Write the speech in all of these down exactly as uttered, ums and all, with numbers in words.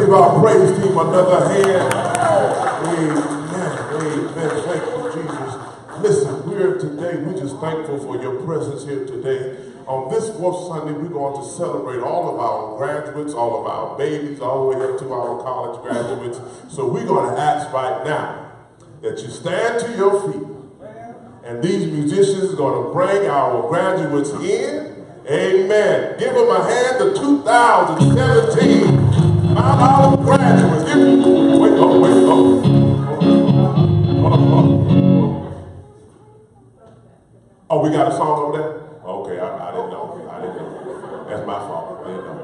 give our praise team another hand. Amen. Amen. Thank you, Jesus. Listen, we're today, we're just thankful for your presence here today. On this fourth Sunday, we're going to celebrate all of our graduates, all of our babies, all the way up to our college graduates. So we're going to ask right now that you stand to your feet. And these musicians are going to bring our graduates in. Amen. Give them a hand to two thousand seventeen. Our graduates. Give them, wait, oh, wait, oh. Oh, oh, oh. Oh, we got a song over there? Okay, I, I didn't know. I didn't know. That's my fault. I didn't know.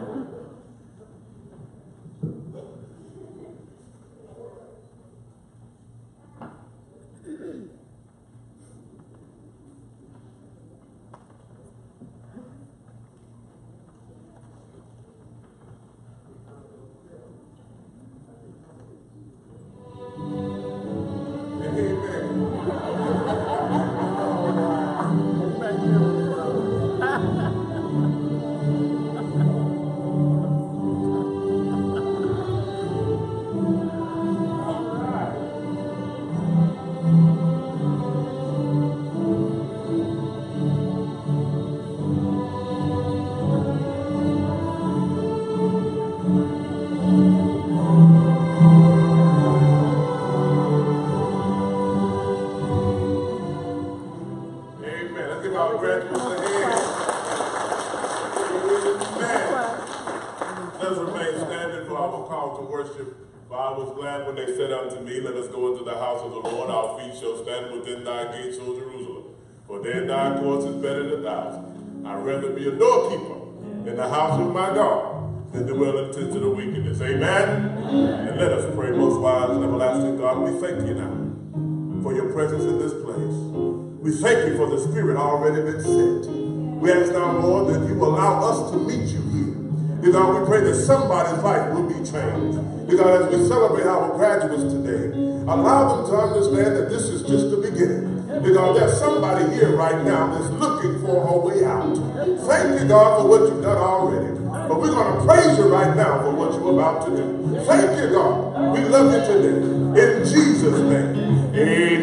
Thy course is better than a thousand. I'd rather be a doorkeeper in the house of my God than dwell in the tents of the wickedness. Amen? Amen? And let us pray. Most wise and everlasting God, we thank you now for your presence in this place. We thank you for the Spirit already been sent. We ask now, Lord, that you allow us to meet you here. Dear God, we pray that somebody's life will be changed. Dear God, as we celebrate our graduates today, allow them to understand that this is just the beginning. Because there's somebody here right now that's looking for a way out. Thank you, God, for what you've done already. But we're going to praise you right now for what you're about to do. Thank you, God. We love you today. In Jesus' name,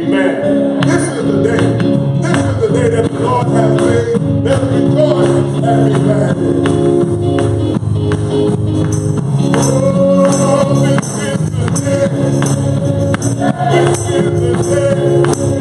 amen. This is the day. This is the day that the Lord has made. Let's rejoice and be glad in it. Oh, this is the day. This is the day.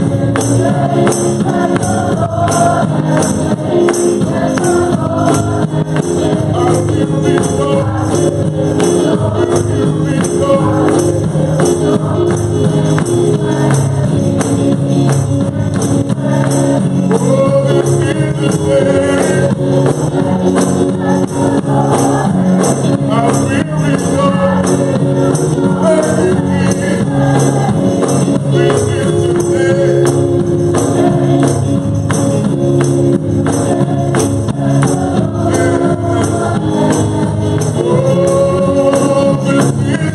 Oh,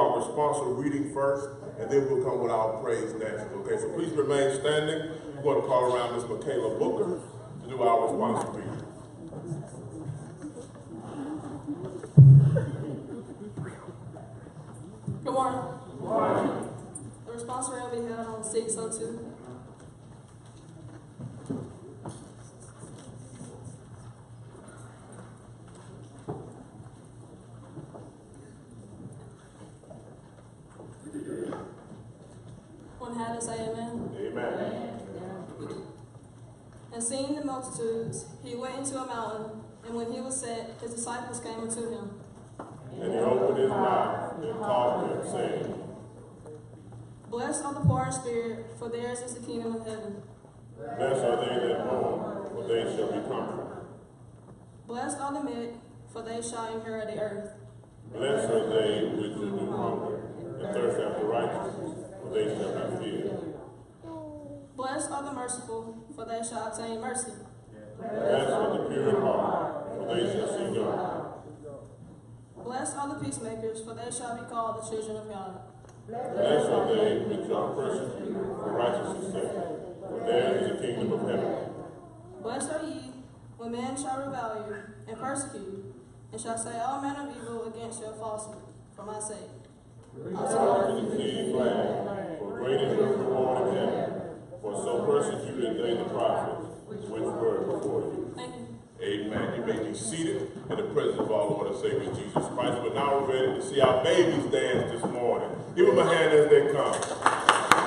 our responsive reading first, and then we'll come with our praise dances. Okay, so please remain standing. We're going to call around Miss Michaela Booker to do our responsive reading. Good morning. Good morning. The response rate will be held on six oh two. One had to say amen. Amen. Amen. And seeing the multitudes, he went into a mountain, and when he was set, his disciples came unto him. And he opened his mouth and taught them, saying, Blessed are the poor in spirit, for theirs is the kingdom of heaven. Blessed are they that mourn, for they shall be comforted. Blessed are the meek, for they shall inherit the earth. Blessed are they which do hunger and thirst after righteousness, for they shall be filled. Blessed are the merciful, for they shall obtain mercy. Blessed are the pure in heart, for they shall see God. Blessed are the peacemakers, for they shall be called the children of God. Blessed are they which are persecuted for righteousness' sake, for theirs is the kingdom of heaven. Blessed are ye, when men shall revile you, and persecute you, and shall say all manner of evil against you falsely, for my sake. Rejoice and exceeding glad, for great is your reward in heaven. For so persecuted they the prophets, which were before you. Thank you. Amen. You may be seated in the presence of our Lord and Savior Jesus Christ. But now we're ready to see our babies dance this morning. Give them a hand as they come.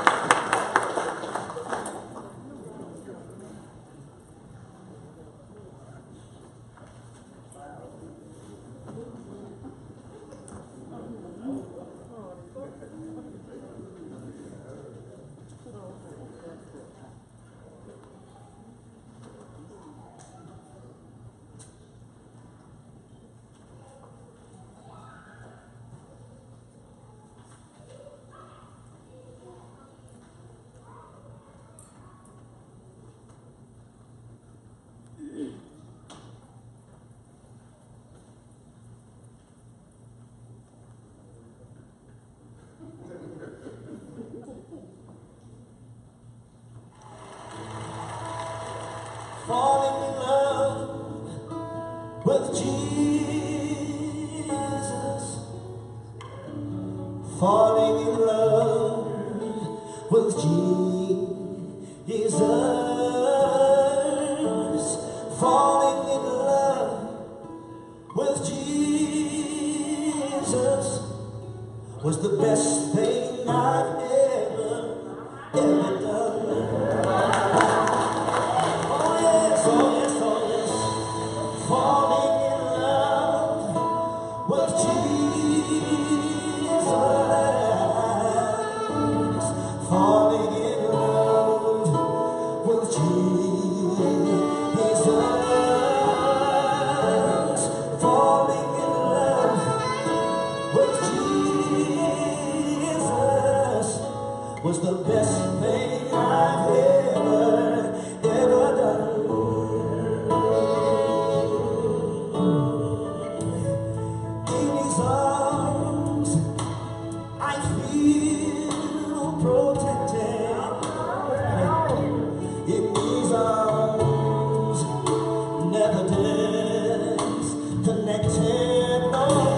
Falling in love with Jesus, falling in love with Jesus, falling in love with Jesus was the best thing I've ever, ever done. Was the best thing I've ever, ever done. In his arms, I feel protected. In his arms, never disconnected. No.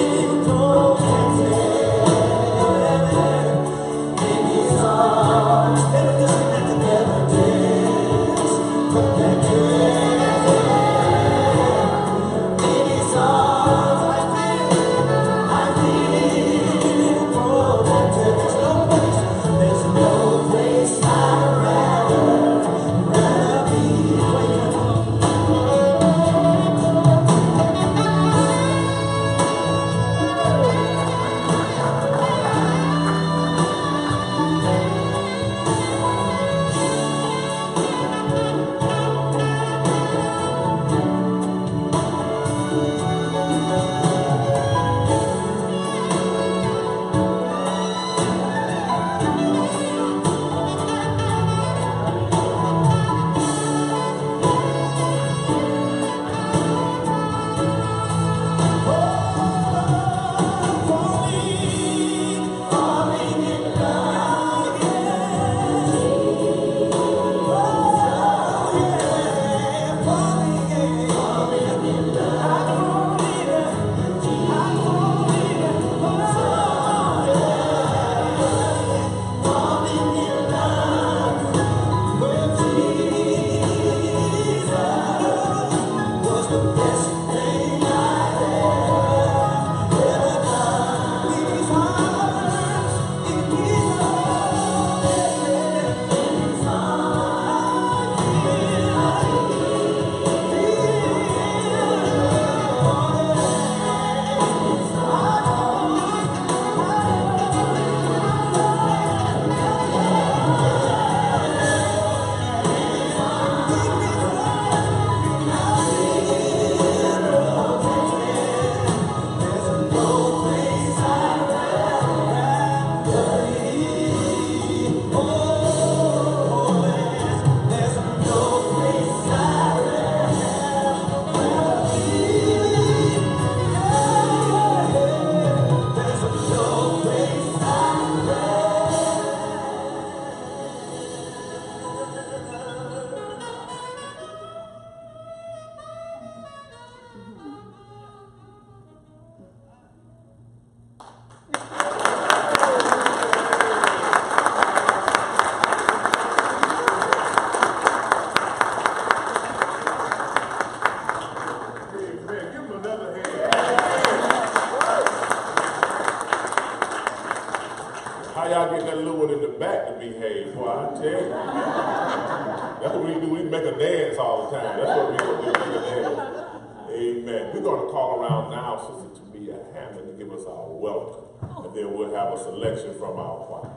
Oh That's what we do. We make a dance all the time. That's what we do. We make a dance. Amen. We're going to call around now Sister Tamia Hammond to give us our welcome. And then we'll have a selection from our choir.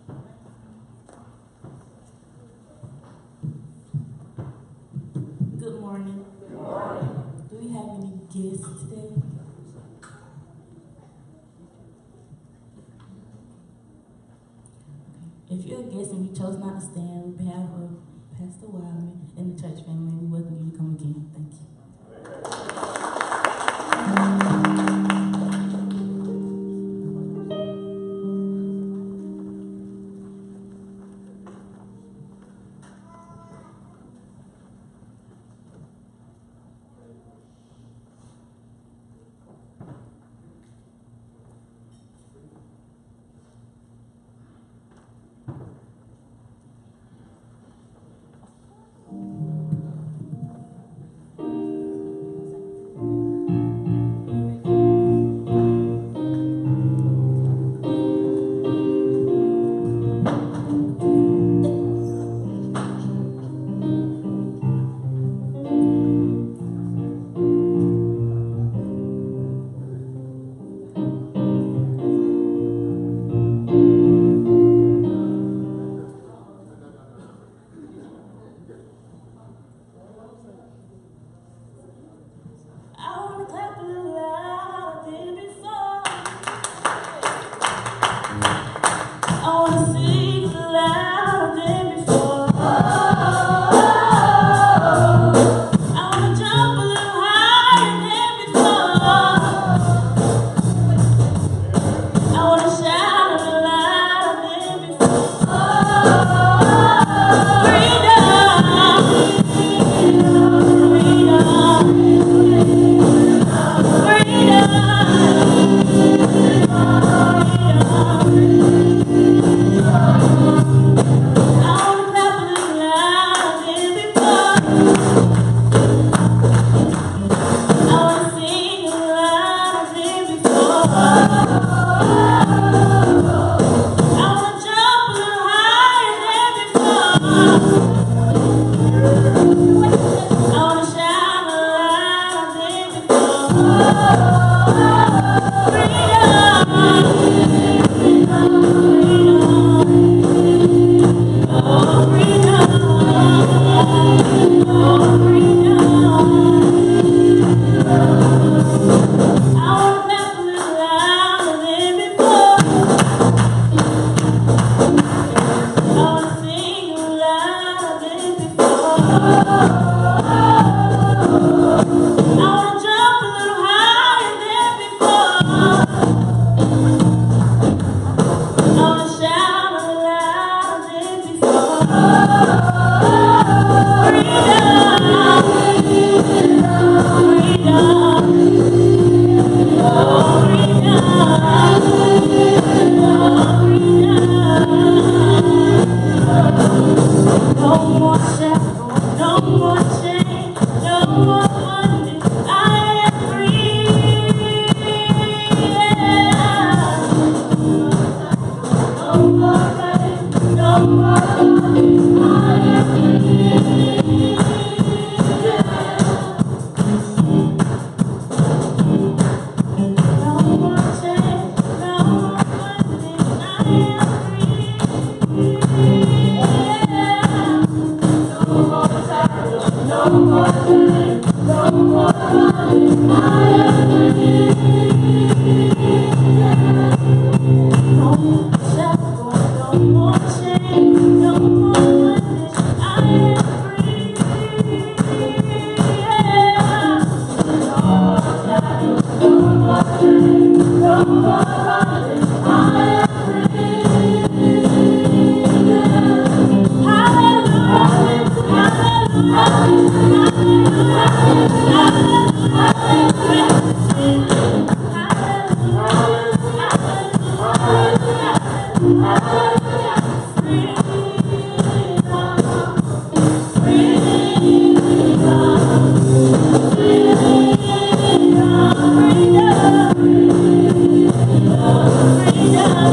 Good morning. Good morning. Do we have any guests today? If you're a guest and you chose not to stand, on behalf of Pastor Wildman and the church family, we welcome you to come again. Thank you.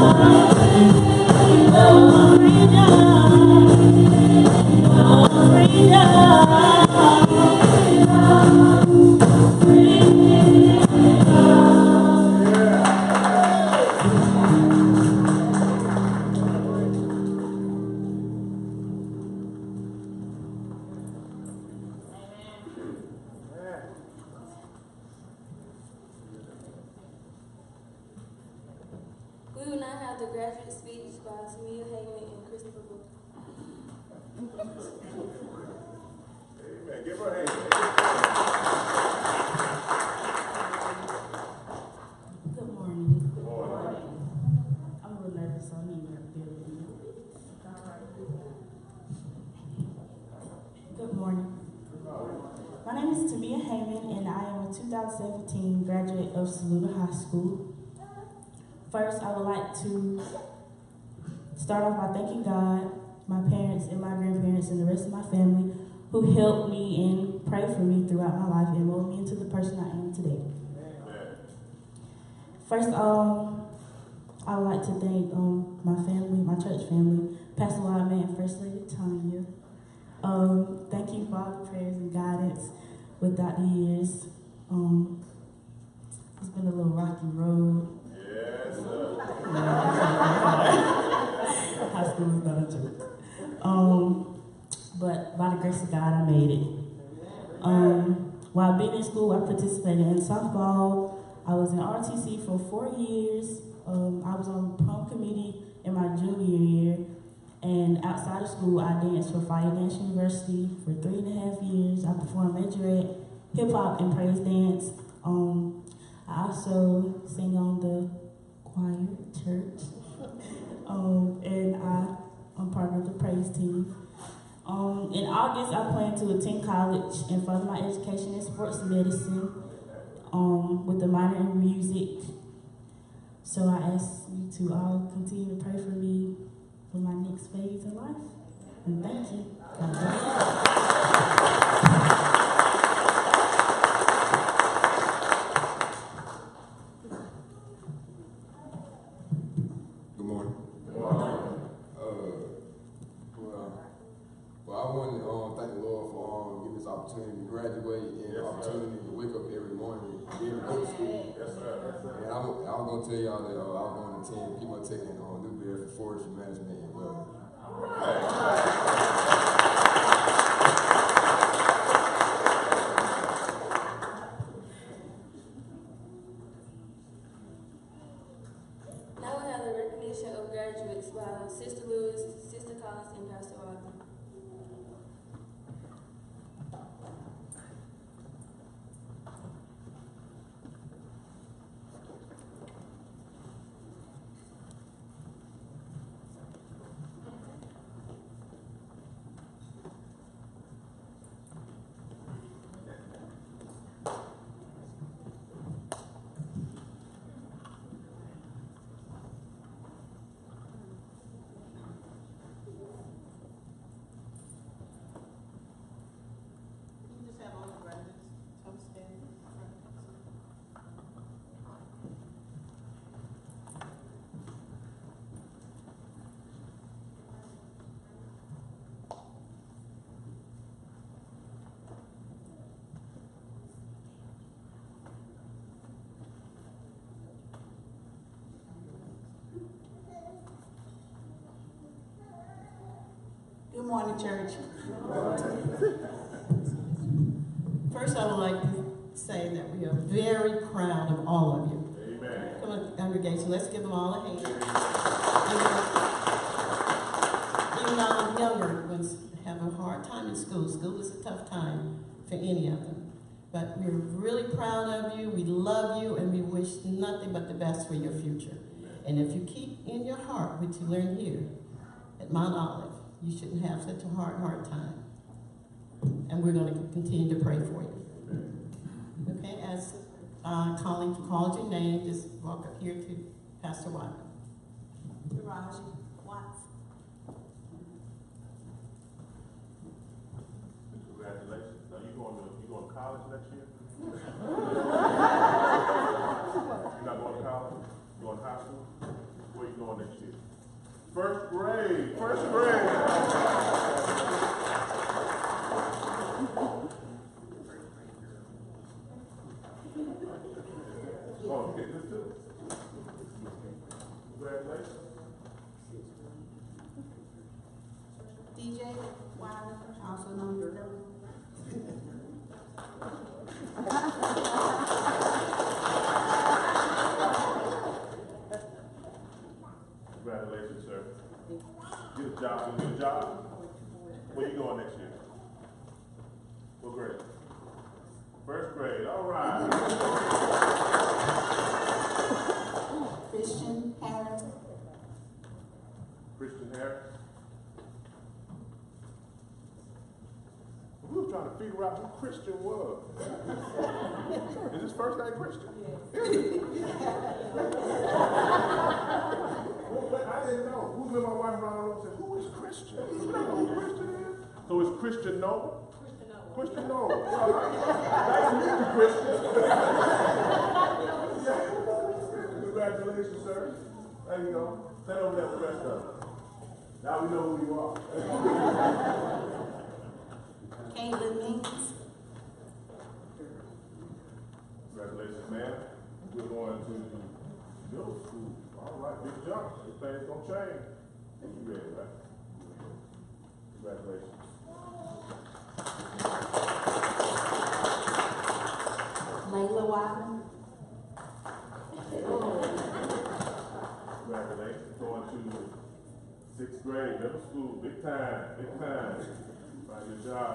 Freedom. the graduate speech by Tamia Heyman and Christopher Booker. Amen. Give her a hand. Good morning. Good morning. I'm a little nervous, so I need to bear with me. Good morning. My name is Tamia Heyman, and I am a two thousand seventeen graduate of Saluda High School. First, I would like to start off by thanking God, my parents, and my grandparents, and the rest of my family who helped me and prayed for me throughout my life and molded me into the person I am today. First, um, I would like to thank um, my family, my church family, Pastor Wildman and First Lady Tanya. Um, thank you for all the prayers and guidance without the years. Um, it's been a little rocky road. Yes, sir. High school is not a joke. Um, but by the grace of God, I made it. Um, while being in school, I participated in softball. I was in R T C for four years. Um, I was on prom committee in my junior year. And outside of school, I danced for Fire Dance University for three and a half years. I performed majorette, hip hop, and praise dance. Um, I also sing on the choir at church. um, and I, I'm part of the praise team. Um, in August, I plan to attend college and further my education in sports medicine um, with a minor in music. So I ask you to all continue to pray for me for my next phase in life. And thank you. God bless. Good morning. Good morning. Uh, well, well, I want to um, thank the Lord for um, giving this opportunity to graduate and the opportunity to wake up every morning and be able to go to school. Yes, sir. And I, w- I was going to tell y'all that uh, I was going to attend P M O Tech and uh, Newberry for forestry management and welding. Now we have the recognition of graduates by Sister Lewis, Sister Collins, and Pastor Rodney. You just have all the graduates come stand in front. Good morning, church. First, I would like to say that we are very proud of all of you. Amen. Come on, congregation, let's give them all a hand. Even, even our younger ones have a hard time in school. School is a tough time for any of them. But we're really proud of you, we love you, and we wish nothing but the best for your future. And if you keep in your heart what you learn here at Mount Olive, you shouldn't have such a hard, hard time. And we're going to continue to pray for you. Okay, as uh, Colleen called your name, just walk up here to Pastor Watson. Taraji Watts. Congratulations. Now you going to you going to college next year? You're not going to college? You going to high school? Where you going next year? First grade. First grade. Oh, okay, this too. Congratulations. D J Wilder, also known as trying to figure out who Christian was. Is his first name Christian? Yeah. Well, I didn't know. Who with my wife around the room said, who is Christian? You know who Christian is? So it's Christian Noah? Christian Noah. Nice to meet you, Christian. Congratulations, sir. There you go. Stand over there for the rest of it. Now we know who you are. Caitlin Means. Congratulations, man. We're going to middle school. All right, big jump. This thing's gonna change. You ready, right? Congratulations. Layla Wyman. Congratulations. Going to sixth grade, middle school. Big time, big time. Find your job.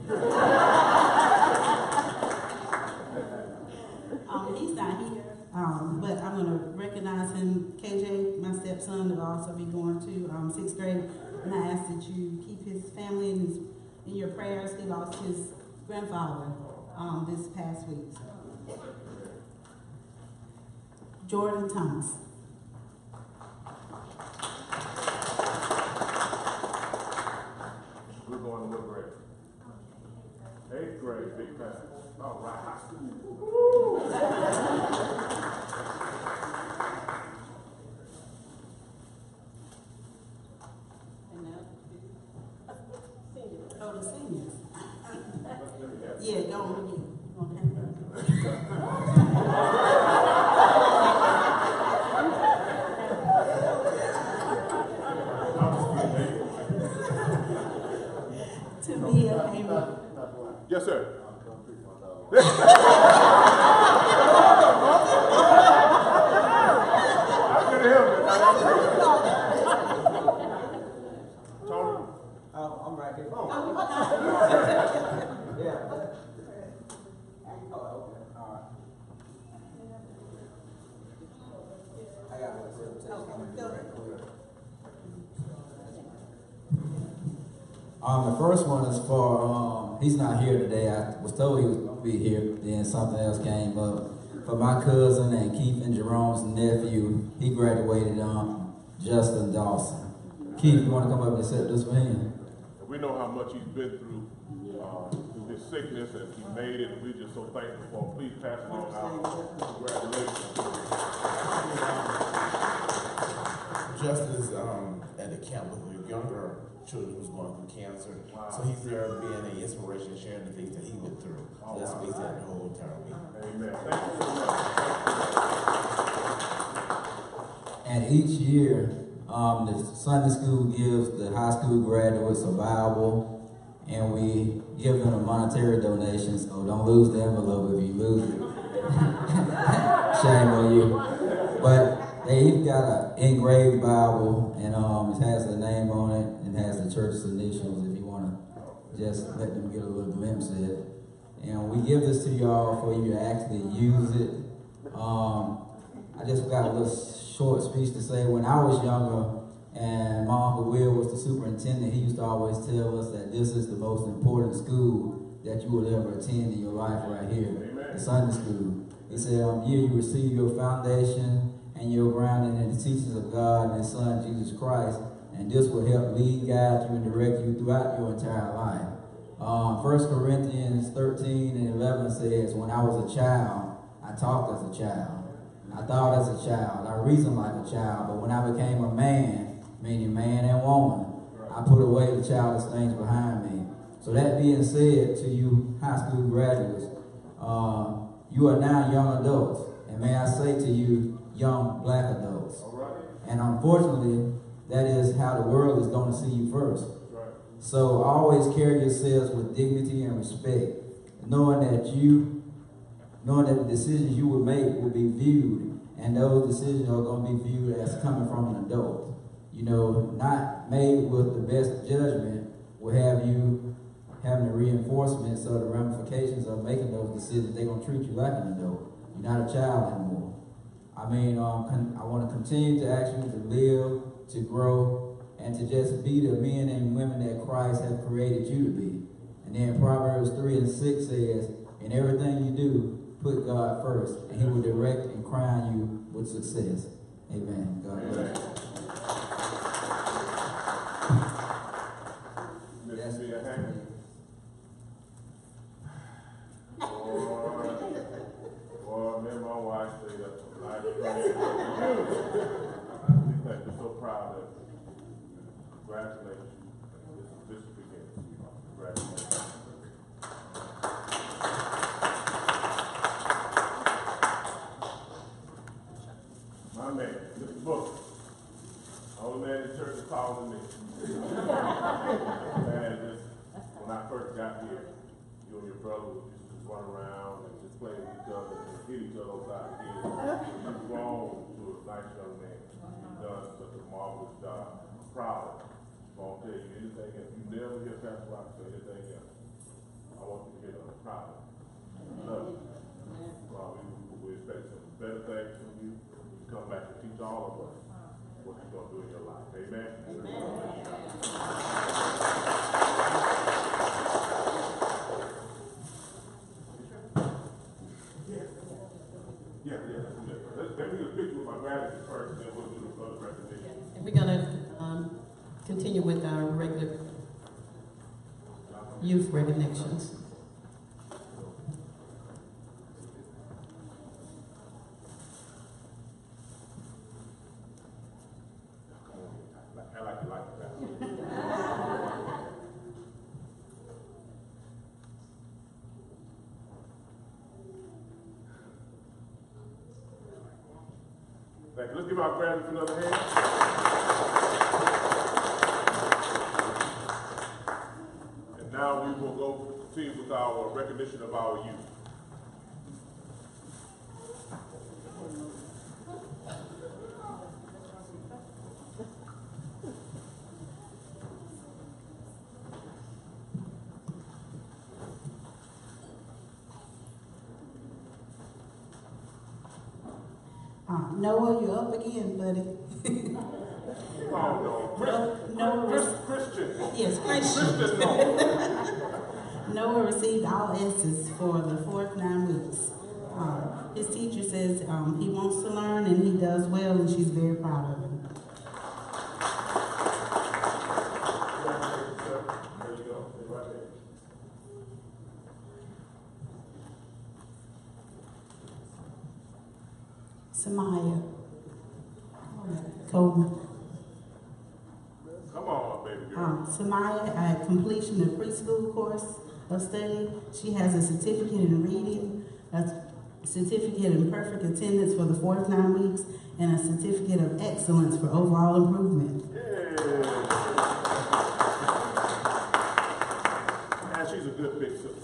Um, he's not here, um, but I'm going to recognize him. K J, my stepson, will also be going to um, sixth grade, and I ask that you keep his family in, his, in your prayers. He lost his grandfather um, this past week. So. Jordan Thomas. We're going to what grade? Eighth grade, big time. All right, high school. Woo! And now, oh, the seniors. Yeah, go on again. Tamia Hamer. Yes, sir. Tony? I'm, I'm right here. Oh. Yeah. Oh, okay. All right. I got one. Um, the first one is for, um, he's not here today. I was told he was going to be here, then something else came up. For my cousin and Keith and Jerome's nephew, he graduated, um, Justin Dawson. Keith, you want to come up and accept this for him? We know how much he's been through, uh, through his sickness, and he made it, and we're just so thankful for him. Please pass along our congratulations. Justin is um, at the camp with the younger children who's going through cancer. Wow. So he's there being an inspiration, sharing the things that he went through. So oh, that's wow. What he's at the whole entire week. Amen. Thank you so much. And each year, um, the Sunday school gives the high school graduates a Bible, and we give them a monetary donation, so don't lose the envelope if you lose it. Shame on you. But they each got an engraved Bible, and um, it has a name on it, and has the church's initials if you want to just let them get a little glimpse of it. And we give this to y'all for you to actually use it. Um, I just got a little short speech to say. When I was younger, and my Uncle Will was the superintendent, he used to always tell us that this is the most important school that you will ever attend in your life right here, the Sunday school. He said, um, here you receive your foundation and your grounding in the teachings of God and His Son, Jesus Christ, and this will help lead, guide you, and direct you throughout your entire life. Um, First Corinthians thirteen and eleven says, when I was a child, I talked as a child. I thought as a child. I reasoned like a child. But when I became a man, meaning man and woman, I put away the childish things behind me. So that being said, to you high school graduates, uh, you are now young adults. And may I say to you, young black adults. And unfortunately, that is how the world is going to see you first. So always carry yourselves with dignity and respect, knowing that you, knowing that the decisions you will make will be viewed, and those decisions are going to be viewed as coming from an adult. You know, not made with the best judgment will have you having the reinforcements of the ramifications of making those decisions. They're going to treat you like an adult. You're not a child anymore. I mean, um, con I want to continue to ask you to live, to grow, and to just be the men and women that Christ has created you to be. And then Proverbs three and six says, in everything you do, put God first, and he will direct and crown you with success. Amen. God bless. Let's see a hand. Boy, me and my wife stayed up till night. We think we're so proud of you. Congratulations. This is beginning. Congratulations. My man, Mister Book. Only man in the church is taller than me. Man, just, when I first got here, you and your brother would just, just run around and just play with each other and hit each other upside the head. You've grown to a nice young man. You've done such a marvelous job. I'm proud of you. I won't tell you anything else. You never hear Pastor Rock say anything else. I want you to hear that I'm proud of you. I love you. Well, we, we expect some better things from you. You come back and teach all of us what you're going to do in your life. Amen? Amen. Yeah, yeah, yeah. Let's, let me get a picture with my gratitude first, then we'll do the other presentation. And we're going to um, continue with our regular youth recognitions. I like it like that. Thank you. Let's give our gratitude another hand. And now we will go continue with our recognition of our youth. Uh, Noah, you're up again, buddy. Oh, no. Chris, Noah, Chris, Christian. yes, Christian. Christian Noah. Noah received all S's for the fourth nine weeks. Um, his teacher says um, he wants to learn and he does well, and she's very proud of him. There you go. Stay right there. Samaya Coleman. Come on, baby girl. Um, Samaya, at completion of preschool course of study, she has a certificate in reading, a certificate in perfect attendance for the fourth nine weeks, and a certificate of excellence for overall improvement. Yeah. And she's a good big sister.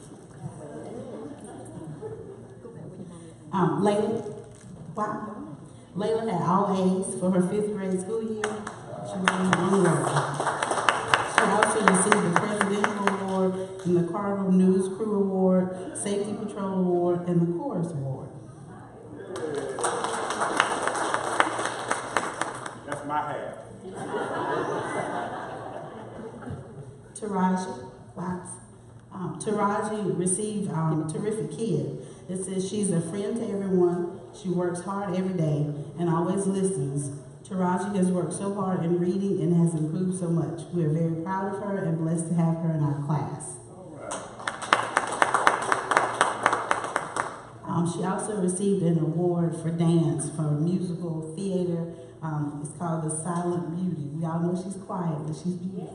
Um, Layla, wow. Layla had all A's for her fifth grade school year. She was in honor. She also received the Presidential Award and the Cardinal News Crew Award, Safety Patrol Award, and the Chorus Award. That's my half. Taraji Watts. Um, Taraji received um, Terrific Kid. It says she's a friend to everyone. She works hard every day and always listens. Taraji has worked so hard in reading and has improved so much. We are very proud of her and blessed to have her in our class. Um, she also received an award for dance for musical theater. Um, it's called The Silent Beauty. We all know she's quiet, but she's beautiful.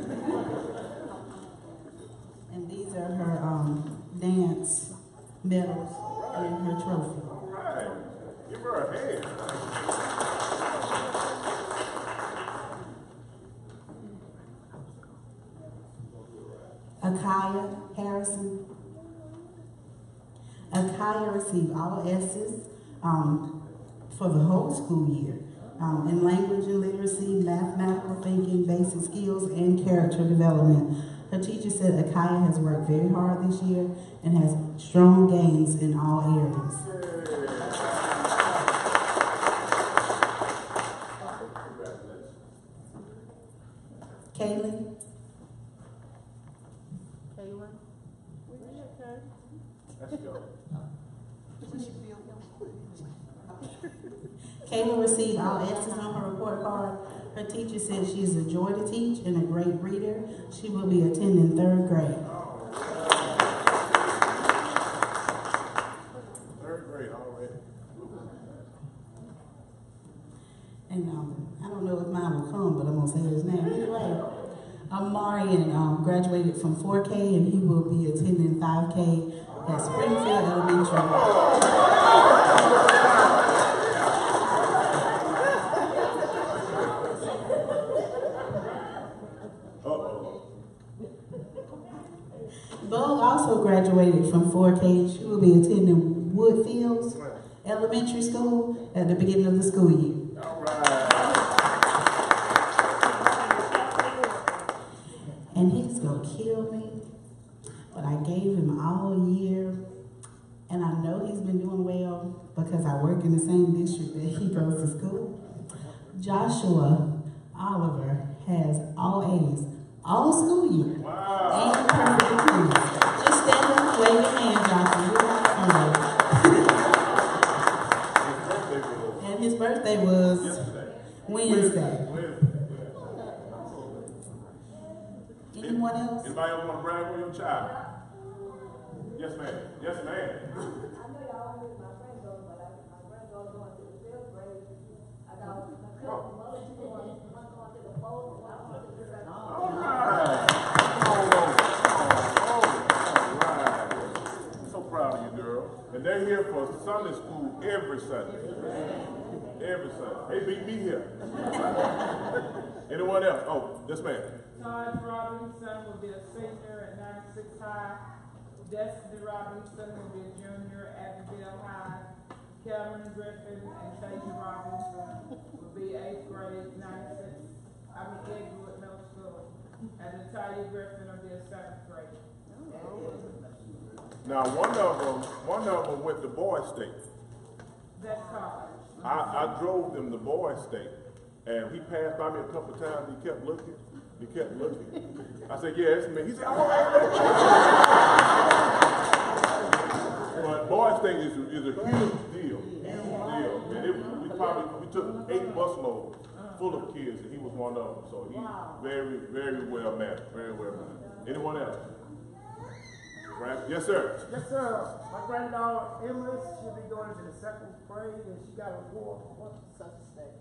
And these are her um, dance medals and her trophy. All right. Give her a hand. Akaya Harrison. Akaya received all S's um, for the whole school year um, in language and literacy, mathematical thinking, basic skills, and character development. Her teacher said Akaya has worked very hard this year and has strong gains in all areas. Kaylee. Kayla. Let's go. Kayla received all S's on her report card. Her teacher said she is a joy to teach and a great reader. She will be attending third grade. Third grade already. And um, I don't know if mine will come, but I'm going to say his name anyway. Amarian um, graduated from four K and he will be attending five K at Springfield Elementary. Bo also graduated from four K. She will be attending Woodfields Elementary School at the beginning of the school year. All right. And he's gonna kill me, but I gave him all year, and I know he's been doing well because I work in the same district that he goes to school. Joshua Oliver has all A's all school year. Wow. And perfect grades. Just stand up and wave your hand, Joshua. You're right. And his birthday was Yesterday. Wednesday. Wednesday. Anyone else? Anybody else want to brag on your child? Yes, ma'am. Yes, ma'am. I know y'all heard my granddaughter, but I, my granddaughter going to the fifth grade. I got a couple of other two ones, one going to the fourth, one going to the second. All right. All right. So proud of you, girl. And they're here for Sunday school every Sunday. Every Sunday. They beat me here. Anyone else? Oh, this man. Todd Robinson will be a senior at ninety-six High. Destiny Robinson will be a junior at Abbeville High. Cameron Griffin and Tasia Robinson will be eighth grade, ninety-six. I mean Edgewood Middle School. And Natalia Griffin will be a seventh grade. Now, one of them, one of them went to Boys State. That's college. I, I drove them to Boys State, and he passed by me a couple of times. He kept looking. He kept looking. I said, "Yeah, it's me." He said, "Oh, but Boys State is, is a huge deal, huge deal. And it, we probably we took eight busloads full of kids, and he was one of them. So he's very, very well mannered, very well mannered. Anyone else? Right? Yes, sir. Yes, sir. My granddaughter Emily, she'll be going into the second grade, and she got a report on such a state.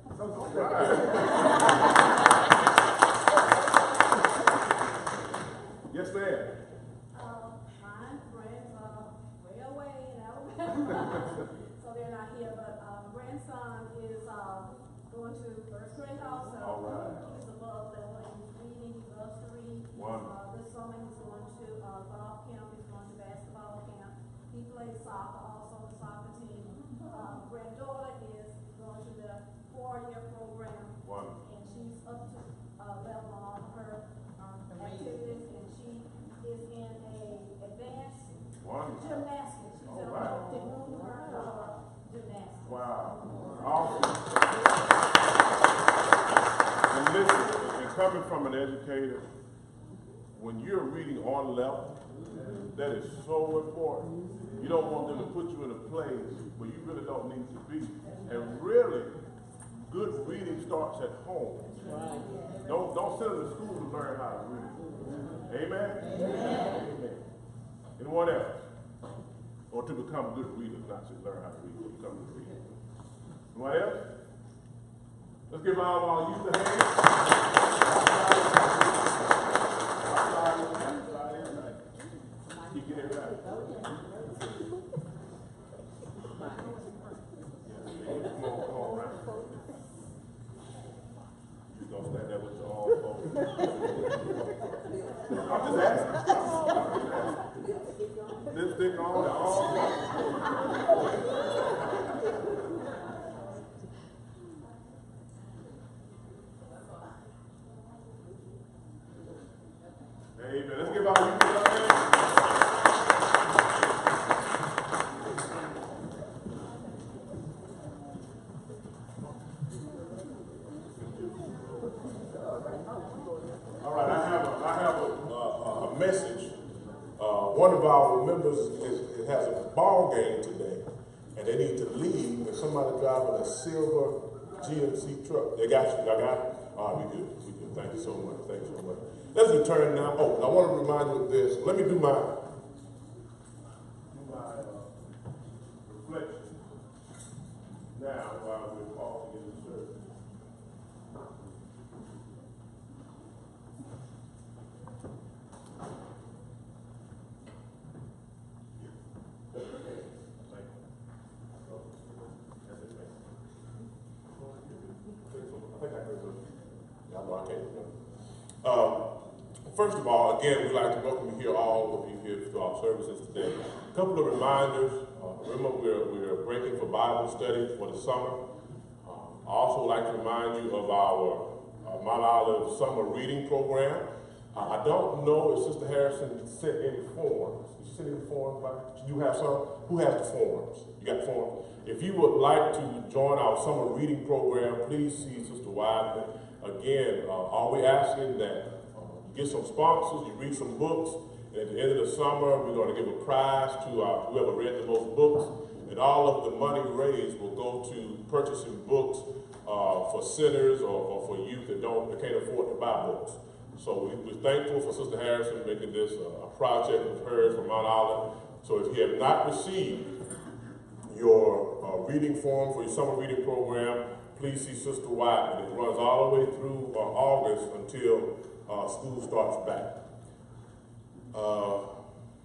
Yes, ma'am. Uh, my friends are way away in Alabama, so they're not here. But uh, grandson is uh, going to first grade also. All right. He's above level and he's reading. He loves to read. Wonderful. Uh, this summer he's going to uh, golf camp. He's going to basketball camp. He plays soccer, also on the soccer team. Uh, granddaughter is going to the four-year program. Wonderful. And she's up to uh, level on her um, activities, and she is in a advanced Wonderful. gymnastics. She's All in right. the gymnastics. Wow. Awesome. And listen, and coming from an educator, when you're reading on level, that is so important. You don't want them to put you in a place where you really don't need to be. And really, good reading starts at home. Don't don't send them to school to learn how to read. Amen? Amen. Anyone else? Or to become good readers, not to learn how to read, but become good readers. Anyone else? Let's give all our youth a hand. You get it right. Come on, come on, right. You're going to stand there with your arms folded. I'm just asking. Lipstick on and all. Amen. Let's give our youth a hand. one of our members is, is, has a ball game today, and they need to leave, and somebody driving a silver G M C truck. They got you. I got it. All right, we good. We good. Thank you so much. Thank you so much. Let's return now. Oh, I want to remind you of this. Let me do my, do my uh, reflection now while we're walking in the service. Uh, first of all, again, we'd like to welcome you here, all of you here to our services today. A couple of reminders. Uh, remember, we're, we're breaking for Bible study for the summer. Uh, I also would like to remind you of our uh, Mount Olive summer reading program. Uh, I don't know if Sister Harrison sent any forms. Did she send any forms? You have some? Who has the forms? You got the forms? If you would like to join our summer reading program, please see Sister Wideman. Again, uh, all we asking that uh, you get some sponsors, you read some books, and at the end of the summer, we're going to give a prize to uh, whoever read the most books, and all of the money raised will go to purchasing books uh, for sinners or, or for youth that don't that can't afford to buy books. So we, we're thankful for Sister Harrison making this uh, a project with hers from Mount Olive. So if you have not received your uh, reading form for your summer reading program, please see Sister Wideman. It runs all the way through uh, August until uh, school starts back. Uh,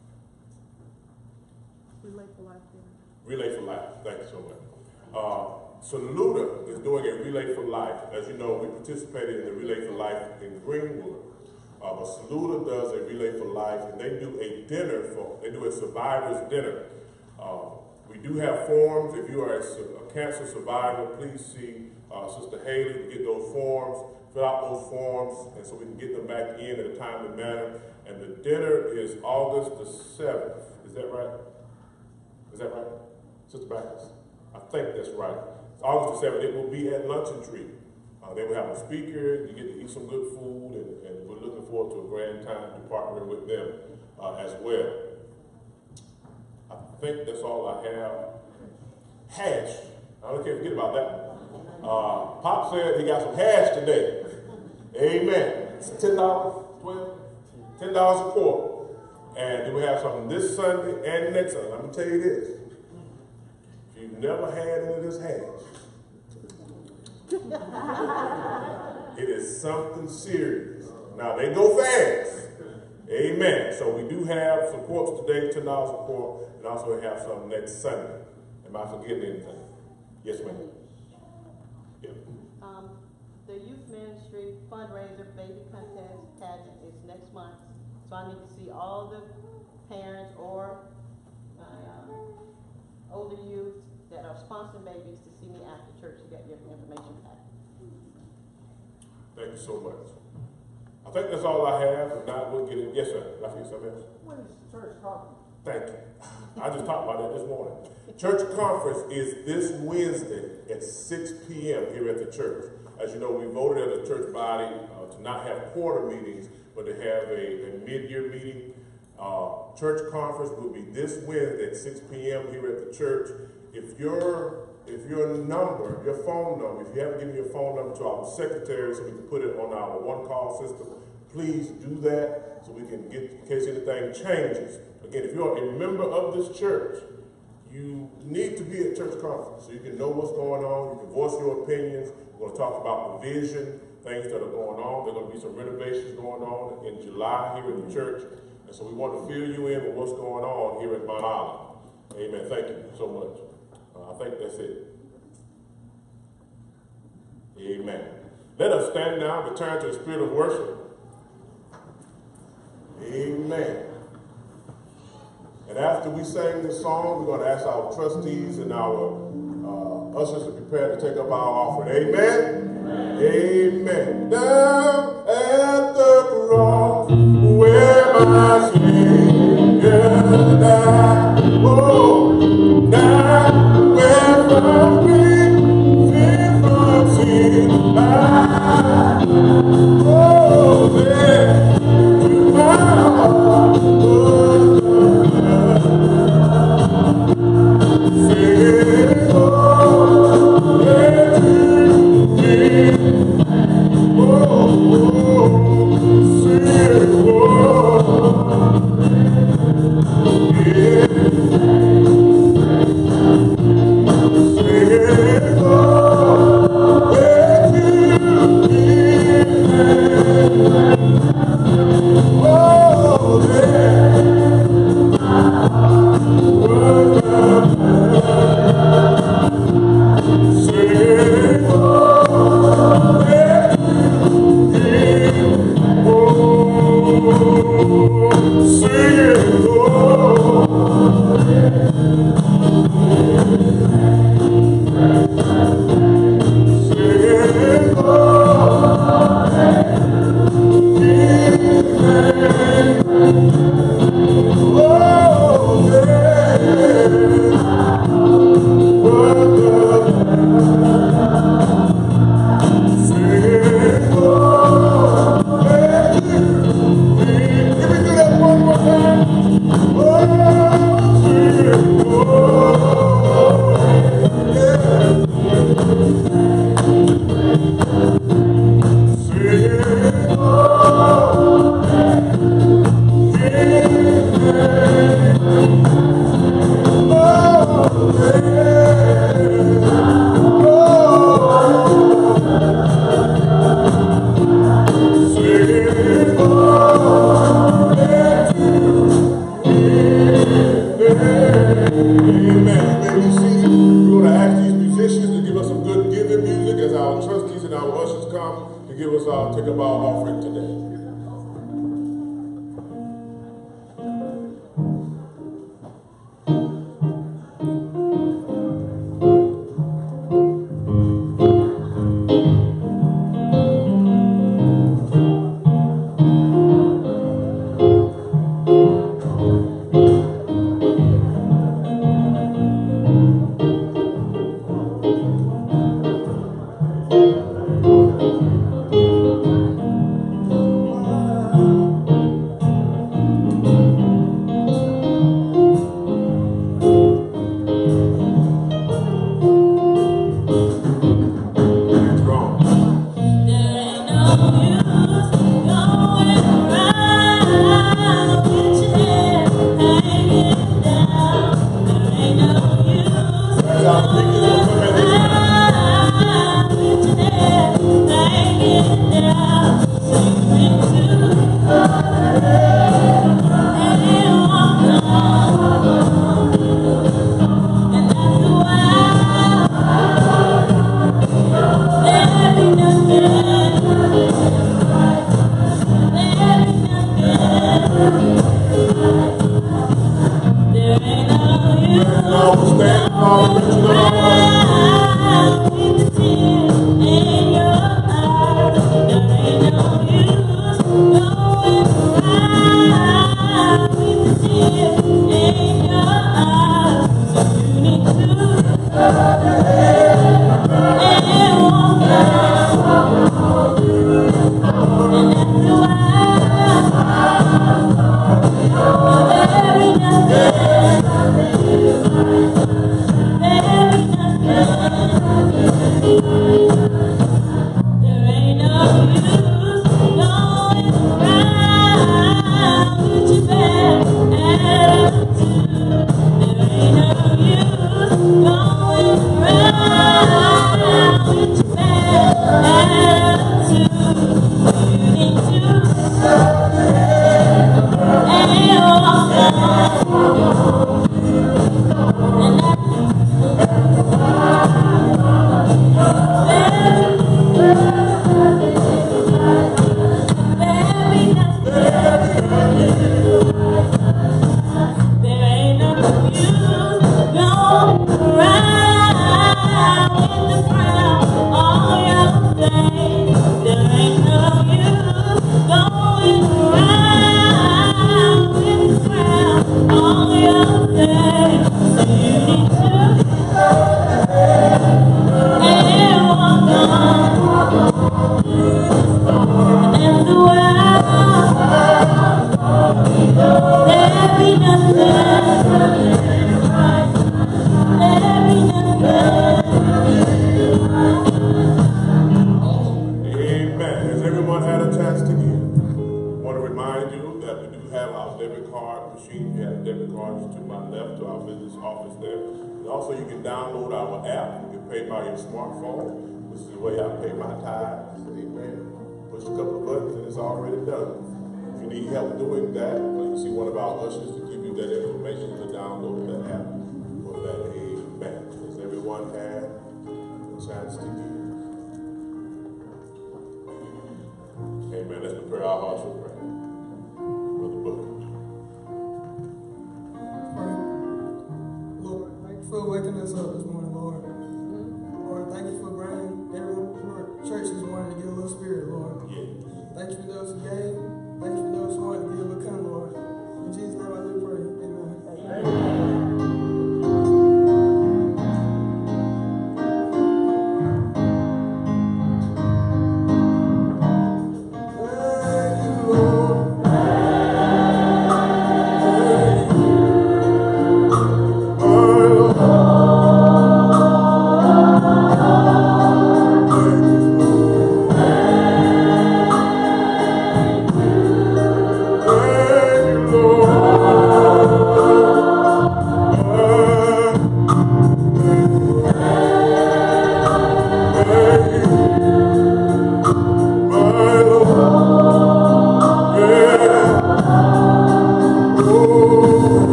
Relay for Life. Relay for Life. Thank you so much. Uh, Saluda is doing a Relay for Life. As you know, we participated in the Relay for Life in Greenwood. Uh, but Saluda does a Relay for Life, and they do a dinner for, they do a survivor's dinner. Uh, We do have forms. If you are a, a cancer survivor, please see uh, Sister Haley to get those forms, fill out those forms, and so we can get them back in at a timely manner. And the dinner is August the seventh. Is that right? Is that right, Sister Backus? I think that's right. It's August the seventh. It will be at Luncheon Tree. Uh, they will have a speaker. You get to eat some good food, and, and we're looking forward to a grand time to partner with them uh, as well. I think that's all I have. Hash. I don't care if you forget about that. Uh, Pop said he got some hash today. Amen. It's ten dollars, twelve, ten dollars a quart. And then we have something this Sunday and next Sunday. I'm gonna tell you this. If you've never had any of this hash, it is something serious. Now they go fast. Amen. So we do have some quarts today, ten dollars a quart, and also we have some next Sunday. Am I forgetting anything? Yes, ma'am. Yeah. Um, the youth ministry fundraiser baby contest pageant is next month, so I need to see all the parents or my um, older youth that are sponsoring babies to see me after church to get your information back. Thank you so much. I think that's all I have. If not, we'll get it. Yes, sir. Did I forget something else? When is church conference? Thank you. I just talked about that this morning. Church conference is this Wednesday at six p m here at the church. As you know, we voted as a church body uh, to not have quarter meetings, but to have a, a mid-year meeting. Uh, church conference will be this Wednesday at six p m here at the church. If your if your number, your phone number, if you haven't given your phone number to our secretary so we can put it on our one-call system, please do that so we can get, in case anything changes. Again, if you're a member of this church, you need to be at church conference so you can know what's going on, you can voice your opinions. We're going to talk about the vision, things that are going on. There are going to be some renovations going on in July here in the church. And so we want to fill you in with what's going on here at Mount Olive. Amen. Thank you so much. Uh, I think that's it. Amen. Let us stand now and return to the spirit of worship. Amen. And after we sing this song, we're going to ask our trustees and our uh, ushers to prepare to take up our offering. Amen? Amen. Amen. Down at the cross where my Savior died. Oh, down where from me, sin from sin, I, oh, there to my heart. Oh, Thank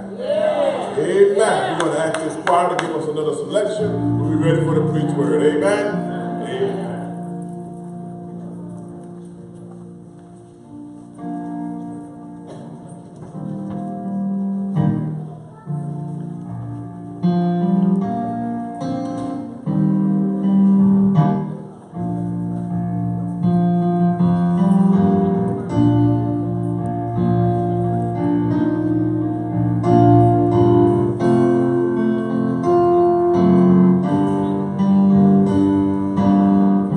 Amen. We're going to ask this choir to give us another selection. We'll be ready for the preach word. Amen. Amen. Thank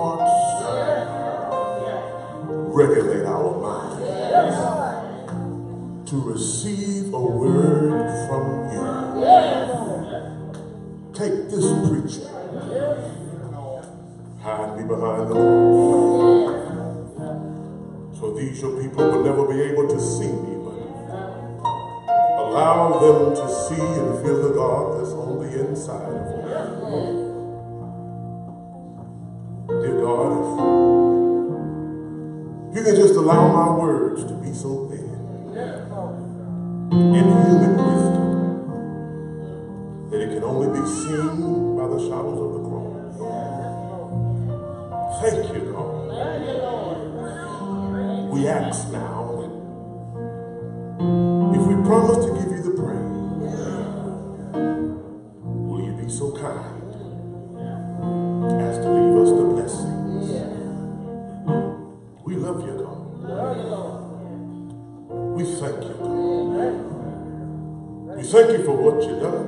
hearts, regulate our minds to receive a word from you. Take this preacher, hide me behind the cross, so these your people will never be able to see me, but allow them to see and feel the God that's on the inside of me. Dear God, if you can just allow my words to be so thin in human wisdom that it can only be seen by the shadows of the cross. Thank you, God. We ask now, if we promise to give you the praise, will you be so kind as to leave us the blessings? We love you, God. We thank you, God. We thank you for what you've done.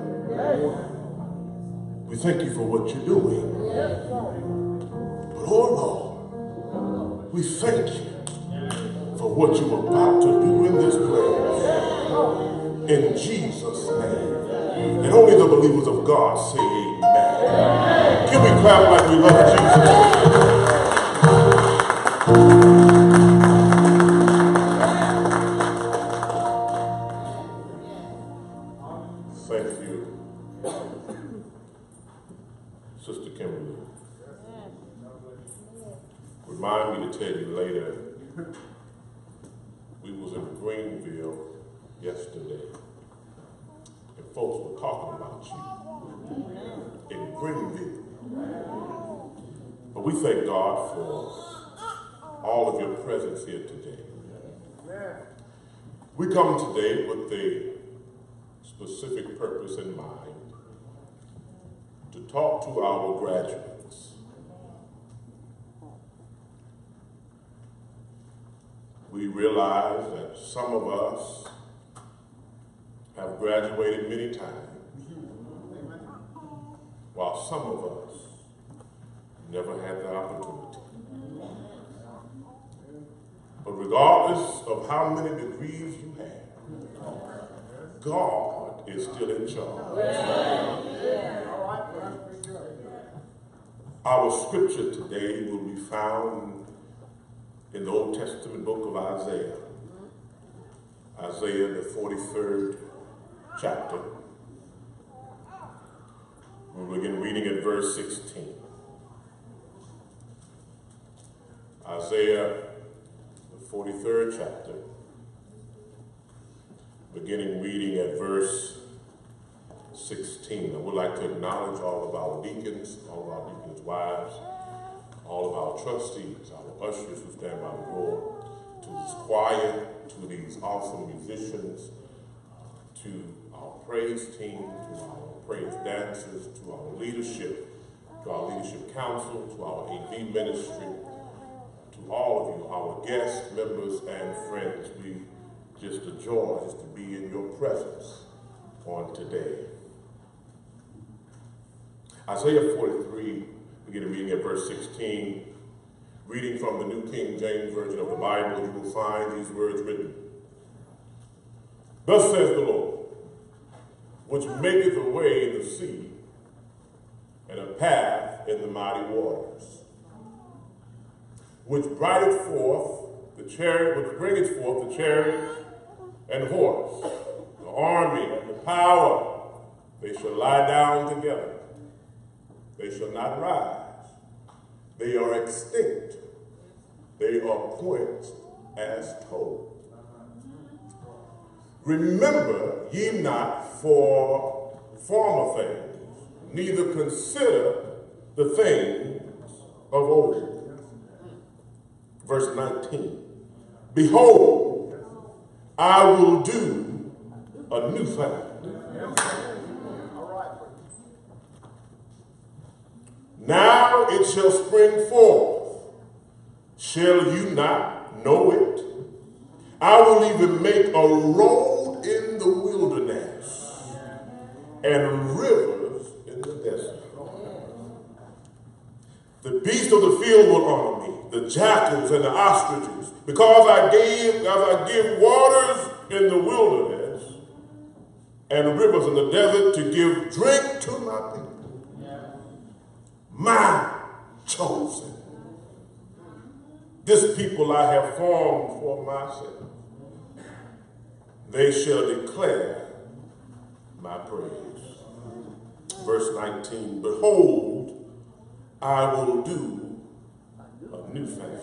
We thank you for what you're doing. But, oh Lord, we thank you for what you're about to do in this place. In Jesus' name. And only the believers of God say amen. Can we clap like we love Jesus? Thank you, Sister Kimberly. Remind me to tell you later, we was in Greenville yesterday, and folks were talking about you in Greenville. But we thank God for all of your presence here today. We come today with a specific purpose in mind, to talk to our graduates. We realize that some of us have graduated many times, while some of us never had the opportunity. But regardless of how many degrees you have, God is still in charge. Our scripture today will be found in the Old Testament book of Isaiah. Isaiah, the forty-third chapter. We'll begin reading at verse sixteen. Isaiah, the forty-third chapter, beginning reading at verse sixteen. I would like to acknowledge all of our deacons, all of our deacons' wives, all of our trustees, our ushers who stand by the door, to this choir, to these awesome musicians, to our praise team, to our praise dancers, to our leadership, to our leadership council, to our A V ministry, to all of you, our guests, members, and friends. We just a joy just to be in your presence on today. Isaiah forty-three, beginning reading at verse sixteen. Reading from the New King James Version of the Bible, you will find these words written. Thus says the Lord, which maketh a way in the sea, and a path in the mighty waters, which bringeth forth the chariot, which bringeth forth the chariot and horse, the army and the power. They shall lie down together. They shall not rise. They are extinct. They are quenched as told. Remember ye not for former things, neither consider the things of old. Verse nineteen. Behold, I will do a new thing. Now it shall spring forth. Shall you not know it? I will even make a road in the wilderness and rivers in the desert. The beasts of the field will honor me, the jackals and the ostriches, because I gave, as I give waters in the wilderness and rivers in the desert to give drink to my people, my chosen. This people I have formed for myself. They shall declare my praise. Verse nineteen, behold, I will do a new thing.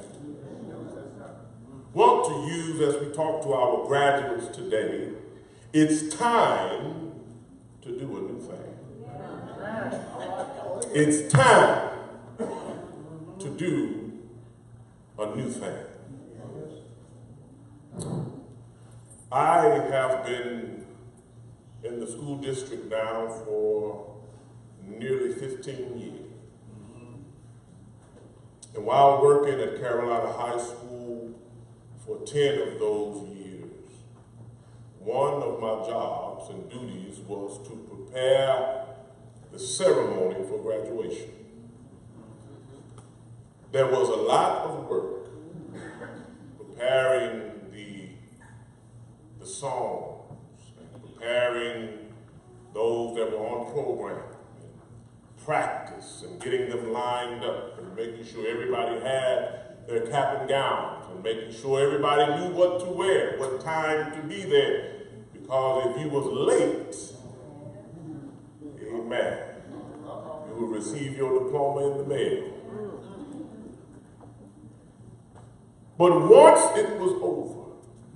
Want to use, as we talk to our graduates today, it's time to do a new thing. It's time to do a new thing. I have been in the school district now for nearly fifteen years. And while working at Carolina High School for ten of those years, one of my jobs and duties was to prepare the ceremony for graduation. There was a lot of work preparing the, the songs, and preparing those that were on program, and practice, and getting them lined up, and making sure everybody had their cap and gowns, and making sure everybody knew what to wear, what time to be there. Because if you was late, amen, you will receive your diploma in the mail. But once it was over,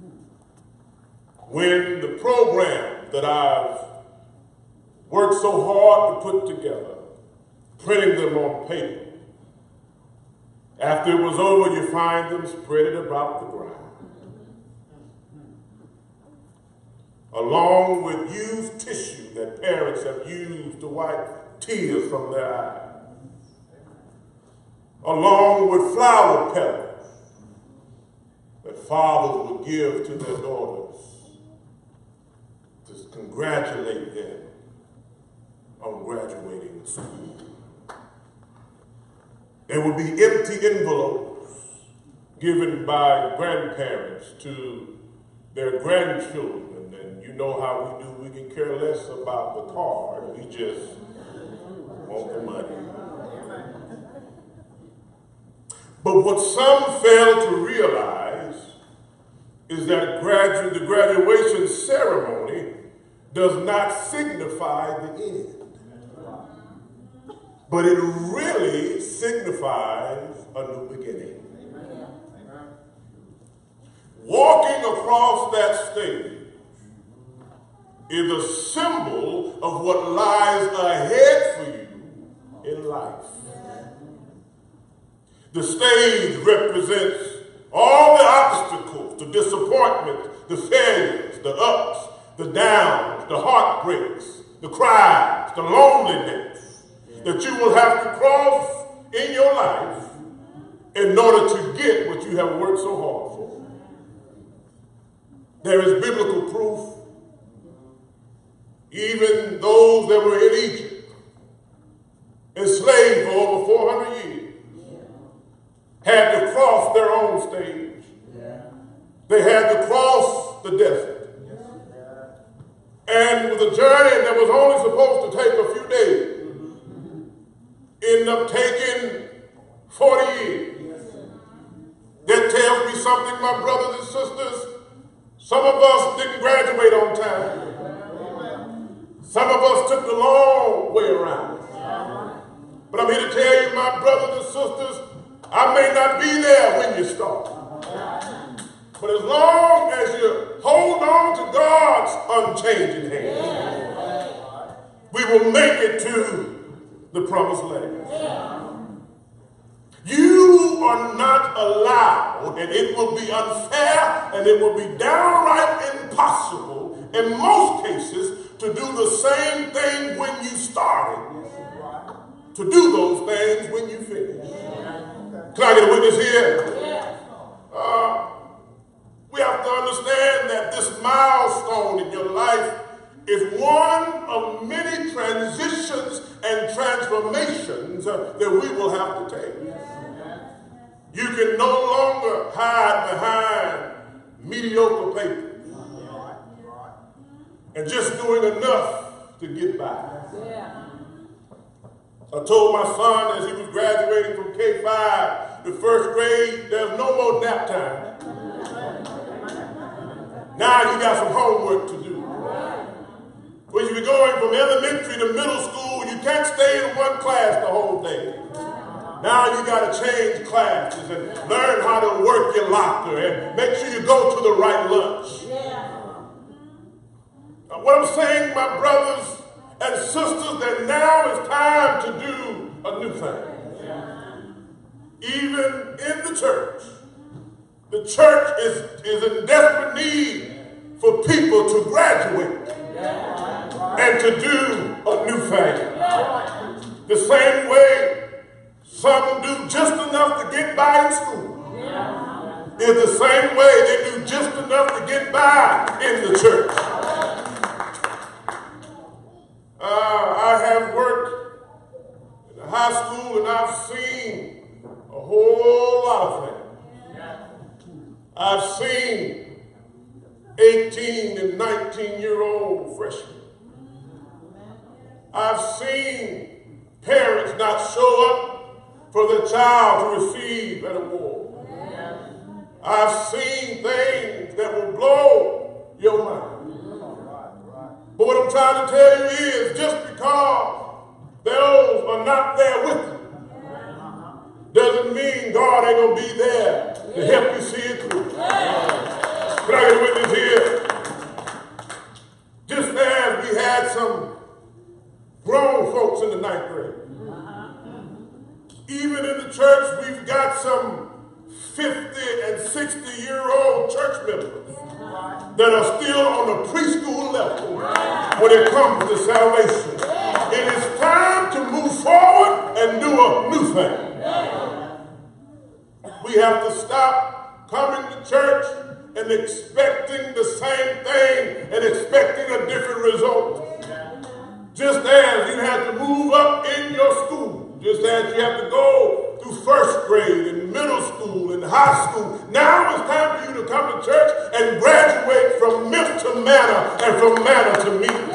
when the program that I've worked so hard to put together, printing them on paper, after it was over, you find them spread about the ground, along with used tissue that parents have used to wipe tears from their eyes, along with flower petals that fathers would give to their daughters to congratulate them on graduating school. There would be empty envelopes given by grandparents to their grandchildren, and you know how we do, we can care less about the card, we just want the money. But what some fail to realize is that gradu- the graduation ceremony does not signify the end, but it really signifies a new beginning. Walking across that stage is a symbol of what lies ahead for you in life. The stage represents all the obstacles, the disappointments, the failures, the ups, the downs, the heartbreaks, the cries, the loneliness that you will have to cross in your life in order to get what you have worked so hard for. There is biblical proof. Even those that were in Egypt, enslaved for over four hundred years, had to cross their own stage. They had to cross the desert. And with a journey that was only supposed to take a few days, ended up taking forty years. That tells me something, my brothers and sisters. Some of us didn't graduate on time. Some of us took the long way around. But I'm here to tell you, my brothers and sisters, I may not be there when you start. But as long as you hold on to God's unchanging hand, we will make it to the promised land. You are not allowed, and it will be unfair, and it will be downright impossible in most cases to do the same thing when you started, to do those things when you finish. Can I get a witness here? Uh, we have to understand that this milestone in your life is one of many transitions and transformations uh, that we will have to take. You can no longer hide behind mediocre paper and just doing enough to get by. I told my son as he was graduating from K five to first grade, there's no more nap time. Now you got some homework to do. When you're going from elementary to middle school, you can't stay in one class the whole day. Now you got to change classes and learn how to work your locker and make sure you go to the right lunch. Now, what I'm saying, my brothers and sisters, that now is time to do a new thing. Even in the church, the church is, is in desperate need for people to graduate and to do a new thing. The same way some do just enough to get by in school, is the same way they do just enough to get by in the church. Uh, I have worked in the high school and I've seen a whole lot of things. I've seen eighteen and nineteen year old freshmen. I've seen parents not show up for their child to receive an award. I've seen things that will blow your mind. But what I'm trying to tell you is, just because those are not there with you, doesn't mean God ain't going to be there to help you see it through. Can I get a witness here? Just as we had some grown folks in the ninth grade, even in the church, we've got some fifty and sixty year old church members that are still on the preschool level when it comes to salvation. It is time to move forward and do a new thing. We have to stop coming to church and expecting the same thing and expecting a different result. Just as you have to move up in your school, just as you have to go through first grade and middle school and high school, now it's time for you to come to church and graduate from milk to manna and from manna to meat.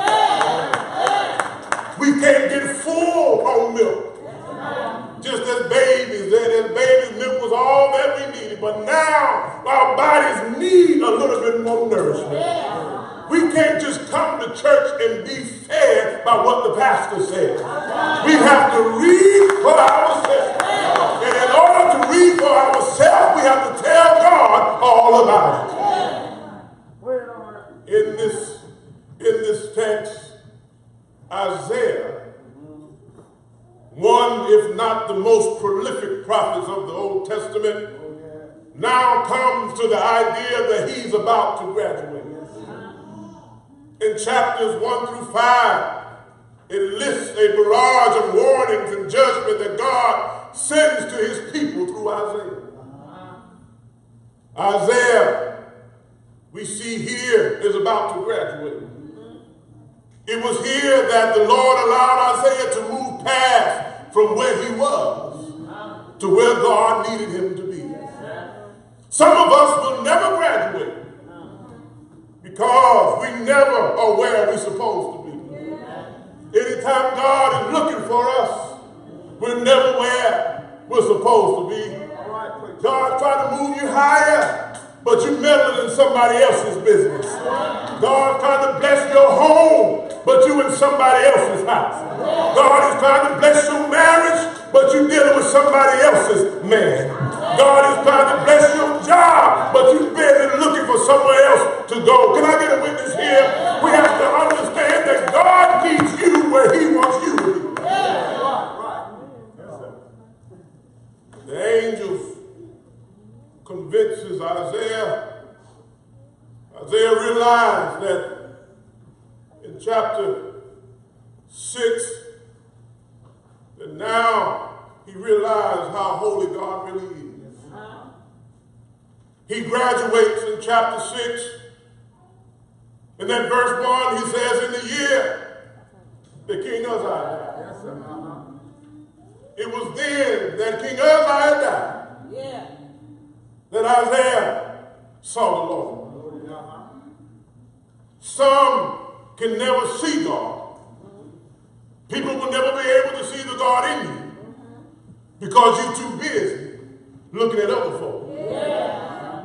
We can't get full on milk. Just as babies, and as babies, milk was all that we needed. But now our bodies need a little bit more nourishment. We can't just come to church and be fed by what the pastor said. We have to read for ourselves. And in order to read for ourselves, we have to tell God all about it. In this, in this text, Isaiah, one, if not the most prolific prophets of the Old Testament, now comes to the idea that he's about to graduate. In chapters one through five, it lists a barrage of warnings and judgment that God sends to his people through Isaiah. Isaiah, we see here, is about to graduate. It was here that the Lord allowed Isaiah to move past from where he was to where God needed him to be. Some of us will never graduate because we never are where we're supposed to be. Anytime God is looking for us, we're never where we're supposed to be. God's trying to move you higher, but you meddling in somebody else's business. God's trying to bless your home, but you in somebody else's house. God is trying to bless your marriage, but you're dealing with somebody else's man. God is trying to bless your job, but you've been looking for somewhere else to go. Can I get a witness here? We have to understand that God needs you where he wants you to be. The angels convinces Isaiah. Isaiah realized that in chapter six, that now he realized how holy God really is. He graduates in chapter six. In that verse one, he says, in the year that King Uzziah died. It was then that King Uzziah died Yeah. that Isaiah saw the Lord. Some can never see God. People will never be able to see the God in you because you're too busy looking at other folks. Yeah.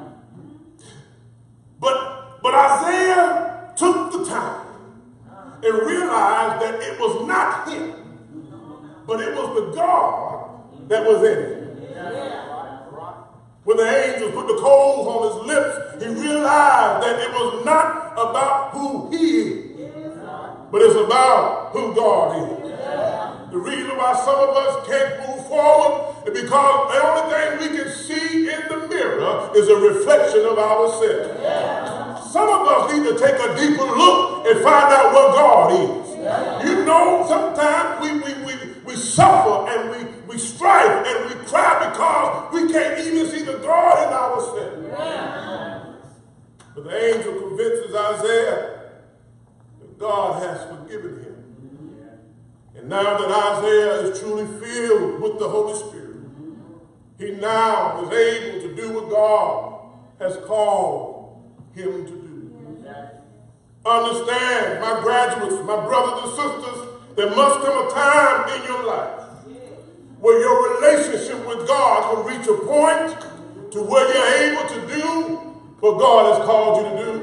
But, but Isaiah took the time and realized that it was not him, but it was the God that was in him. Yeah. When the angels put the coals on his lips, he realized that it was not about who he is, but it's about who God is. The reason why some of us can't move forward is because the only thing we can see in the mirror is a reflection of ourselves. Some of us need to take a deeper look and find out what God is. You know, sometimes we, we, we, we suffer and we, we strive and we cry because we can't even see the God in ourselves. But the angel convinces Isaiah that God has forgiven him. And now that Isaiah is truly filled with the Holy Spirit, he now is able to do what God has called him to do. Understand, my graduates, my brothers and sisters, there must come a time in your life where your relationship with God will reach a point to where you're able to do what God has called you to do.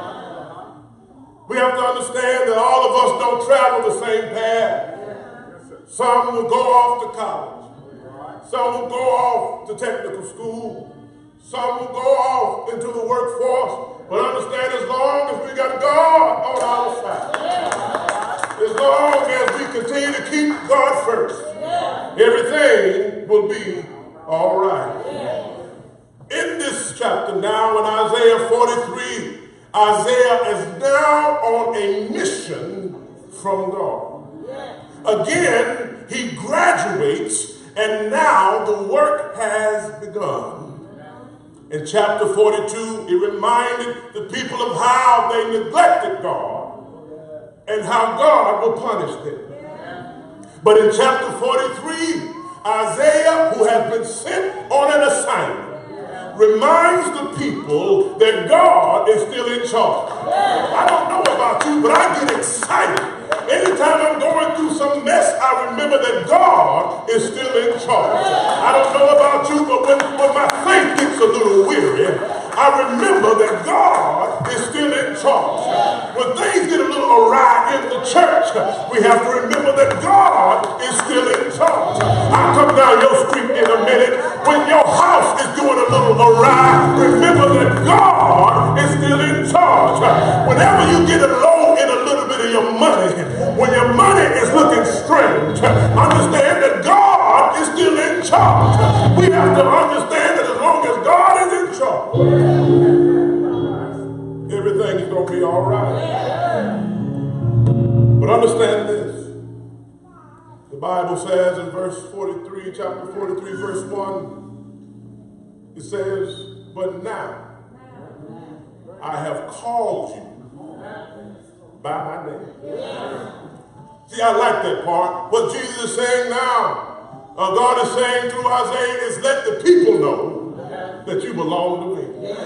We have to understand that all of us don't travel the same path. Some will go off to college. Some will go off to technical school. Some will go off into the workforce. But understand, as long as we got God on our side, as long as we continue to keep God first, everything will be all right. In this chapter now, in Isaiah forty-three, Isaiah is now on a mission from God. Again, he graduates, and now the work has begun. In chapter forty-two, he reminded the people of how they neglected God and how God will punish them. But in chapter forty-three, Isaiah, who has been sent on an assignment, reminds the people that God is still in charge. I don't know about you, but I get excited. Anytime I'm going through some mess, I remember that God is still in charge. I don't know about you, but when, when my faith gets a little weary, I remember that God is still in charge. When things get a little awry in the church, we have to remember that God is still in charge. I'll come down your street in a minute. When your house is doing a little awry, remember that God is still in charge. Whenever you get low in a little bit of your money, when your money is looking strange, understand that God is still in charge. We have to understand that as long as God is in charge, everything is going to be all right. But understand this. The Bible says in verse forty-three, chapter forty-three, verse one, it says, but now I have called you by my name. See, I like that part. What Jesus is saying now, uh, God is saying through Isaiah, is let the people know that you belong to me.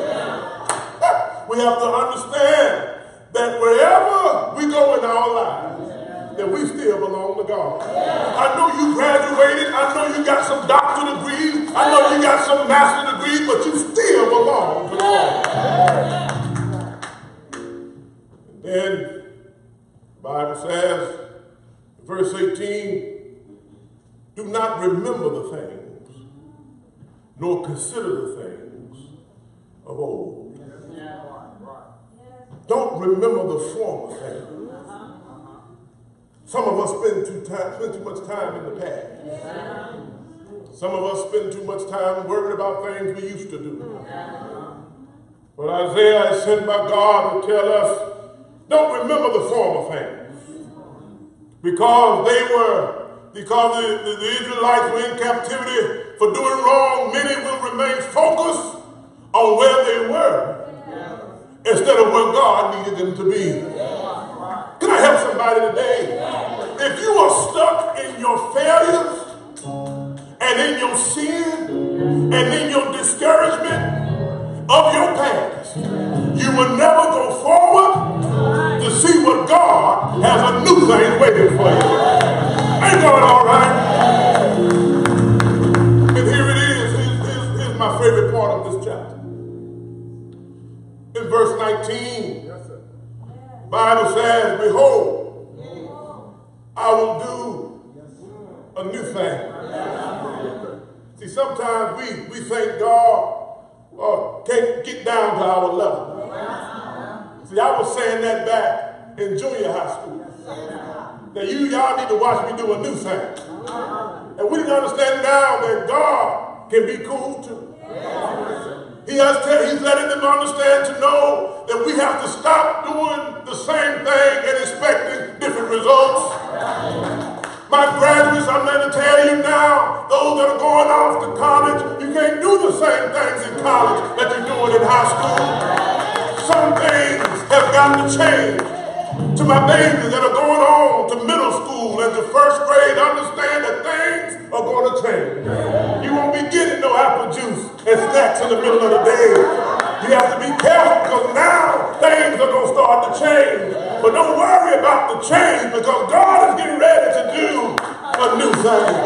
We have to understand that wherever we go in our lives, that we still belong to God. I know you graduated. I know you got some doctorate degrees. I know you got some master degrees, but you still belong to God. And then the Bible says, verse eighteen, do not remember the things, nor consider the things of old. Don't remember the former things. Some of us spend too, time, spend too much time in the past. Some of us spend too much time worrying about things we used to do. But Isaiah is sent by God to tell us, don't remember the former things. Because they were, because the, the, the Israelites were in captivity for doing wrong, many will remain focused on where they were instead of where God needed them to be. Can I help somebody today? If you are stuck in your failures and in your sin and in discouragement of your past, you will never go forward to see what God has a new thing waiting for you. Ain't going all right? And here it is. Here's, here's, here's my favorite part of this chapter. In verse nineteen, the Bible says, behold, I will do a new thing. See, sometimes we, we think God uh, can't get down to our level. See, I was saying that back in junior high school. That you, y'all need to watch me do a new thing. And we need to understand now that God can be cool too. He has to, he's letting them understand to know that we have to stop doing the same thing and expecting different results. My graduates, I'm going to tell you now, those that are going off to college, you can't do the same things in college that you're doing in high school. Some things have got to change. To my babies that are going on to middle school and to first grade, understand that things are going to change. You won't be getting no apple juice and snacks in the middle of the day. You have to be careful because now things are going to start to change. But don't worry about the change because God is getting ready to do a new thing.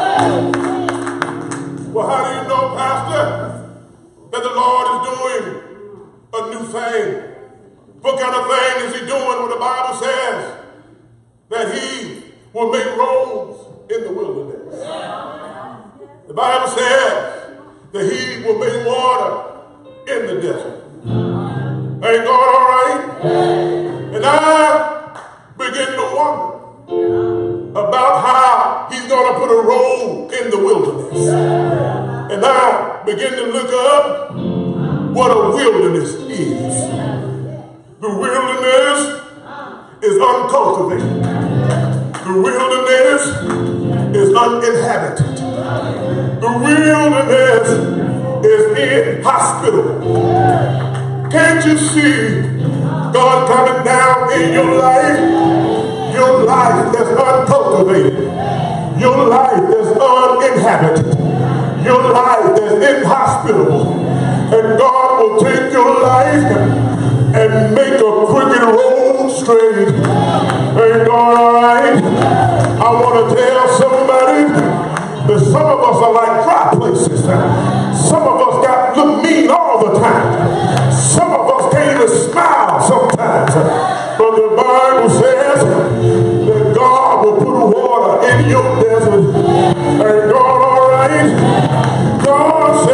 Well, how do you know, Pastor, that the Lord is doing a new thing? What kind of thing is he doing when the Bible says that he will make roads in the wilderness? The Bible says that he will make water in the desert. Ain't God all right? And I begin to wonder about how he's going to put a road in the wilderness. And I begin to look up what a wilderness is. The wilderness is uncultivated. The wilderness is uninhabited. The wilderness is inhospitable. Can't you see God coming down in your life? Your life that's uncultivated. Your life that's uninhabited. Your life that's inhospitable. And God will take your life and make a crooked road straight. Ain't God all right? I want to tell somebody that some of us are like dry places. Some of us got look mean all the time. Some of us can't even smile sometimes. But the Bible says that God will put water in your desert. Ain't God all right? God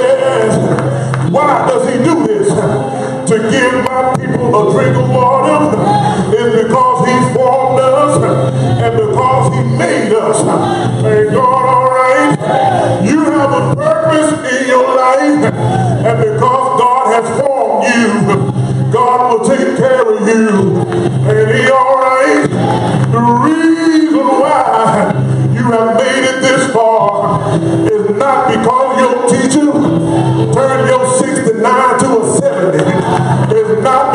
says, why does he do this? To give my people a drink of water is because he formed us and because he made us. Ain't God all right? You have a purpose in your life, and because God has formed you, God will take care of you. Ain't he all right? The reason why you have made it this far is not because your teacher turned your sixty-nine to a seventy. It's not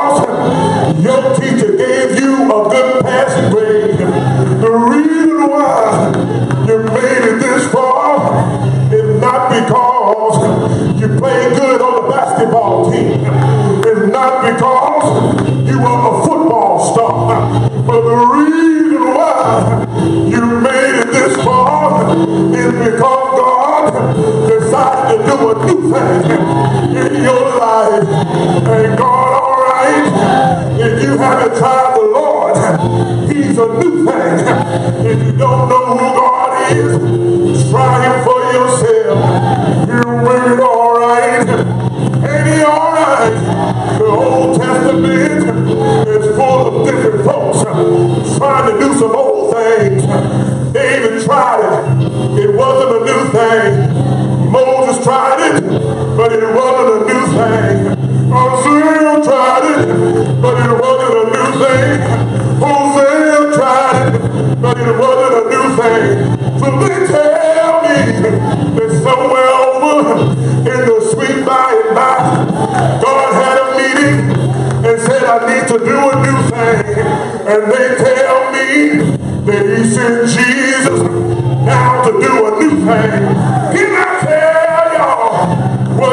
because your teacher gave you a good passing grade. The reason why you made it this far is not because you played good on the basketball team. It's not because you were a football star. But the reason why you made it this far is because God decided to do a new thing in your life. Ain't God all right? If you haven't tried the Lord, he's a new thing. If you don't know who God is, try him for yourself. You will be all right. Ain't he all right? The Old Testament is full of different folks trying to do some old things. David tried it. It wasn't a new thing. Moses tried it, but it wasn't a new thing. Hosea tried it, but it wasn't a new thing. Hosea tried it, but it wasn't a new thing. So they tell me that somewhere over in the sweet by and by, God had a meeting and said, I need to do a new thing. And they tell me that he sent Jesus down to do a new thing. Can I tell y'all what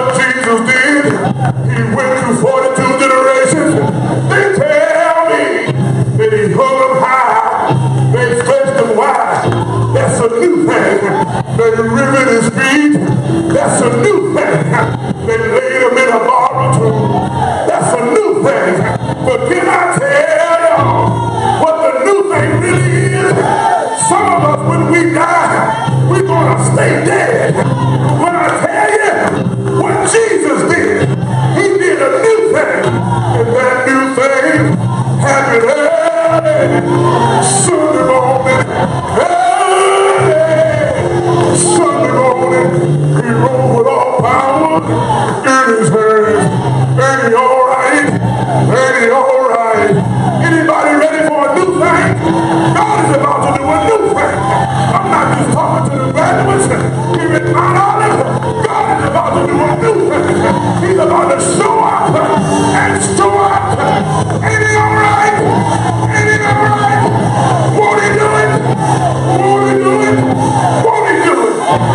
God to show up and show up. Ain't it all right? Ain't it all right? Won't he do it? Won't he do it? Won't he do it?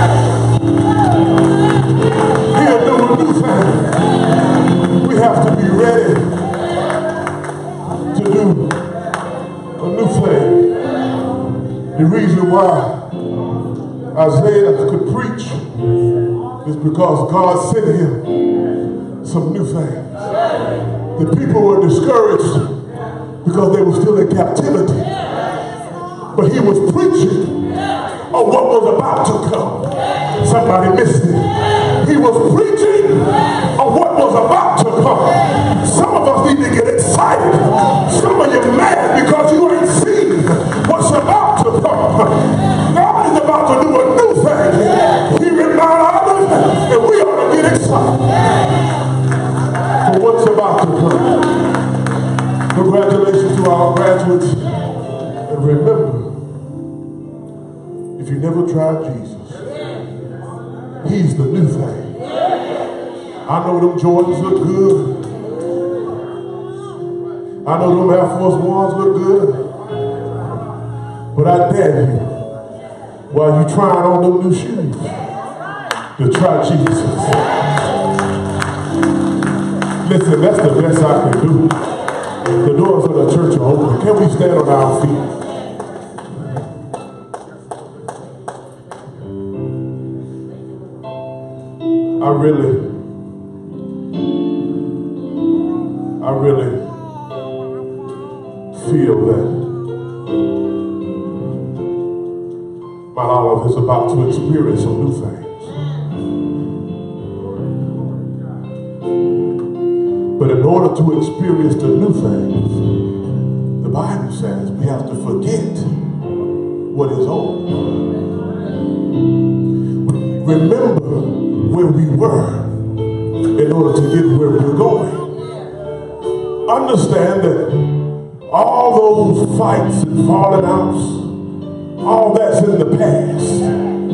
He'll do a new thing. We have to be ready to do a new thing. The reason why Isaiah could preach is because God sent him some new things. The people were discouraged because they were still in captivity. But he was preaching of what was about to come. Somebody missed it. He was preaching of what was about to come. Some of us need to get excited. Some of you mad because you ain't seen what's about to come. God is about to do a new thing. He reminded others, and we ought to get excited for what's about to come. Congratulations to our graduates. And remember, if you never tried Jesus, he's the new thing. I know them Jordans look good. I know them Air Force Ones look good. But I dare you, while you trying on them new shoes, to try Jesus. Listen, that's the best I can do. The doors of the church are open. Can we stand on our feet? I really, I really feel that Mount Olive is about to experience some new things. But in order to experience the new things, the Bible says we have to forget what is old. Remember where we were in order to get where we're going. Understand that all those fights and falling outs, all that's in the past.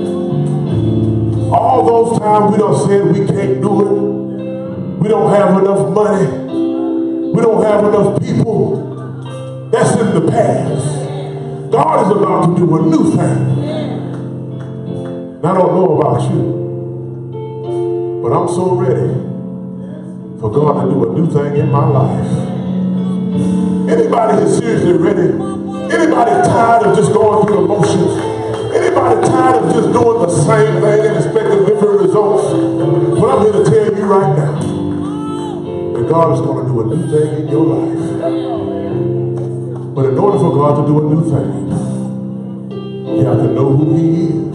All those times we done said we can't do it. We don't have enough money. We don't have enough people. That's in the past. God is about to do a new thing. And I don't know about you, but I'm so ready for God to do a new thing in my life. Anybody is seriously ready? Anybody tired of just going through the motions? Anybody tired of just doing the same thing and expecting different results? But I'm here to tell you right now that God is going to do a new thing in your life. But in order for God to do a new thing, you have to know who he is.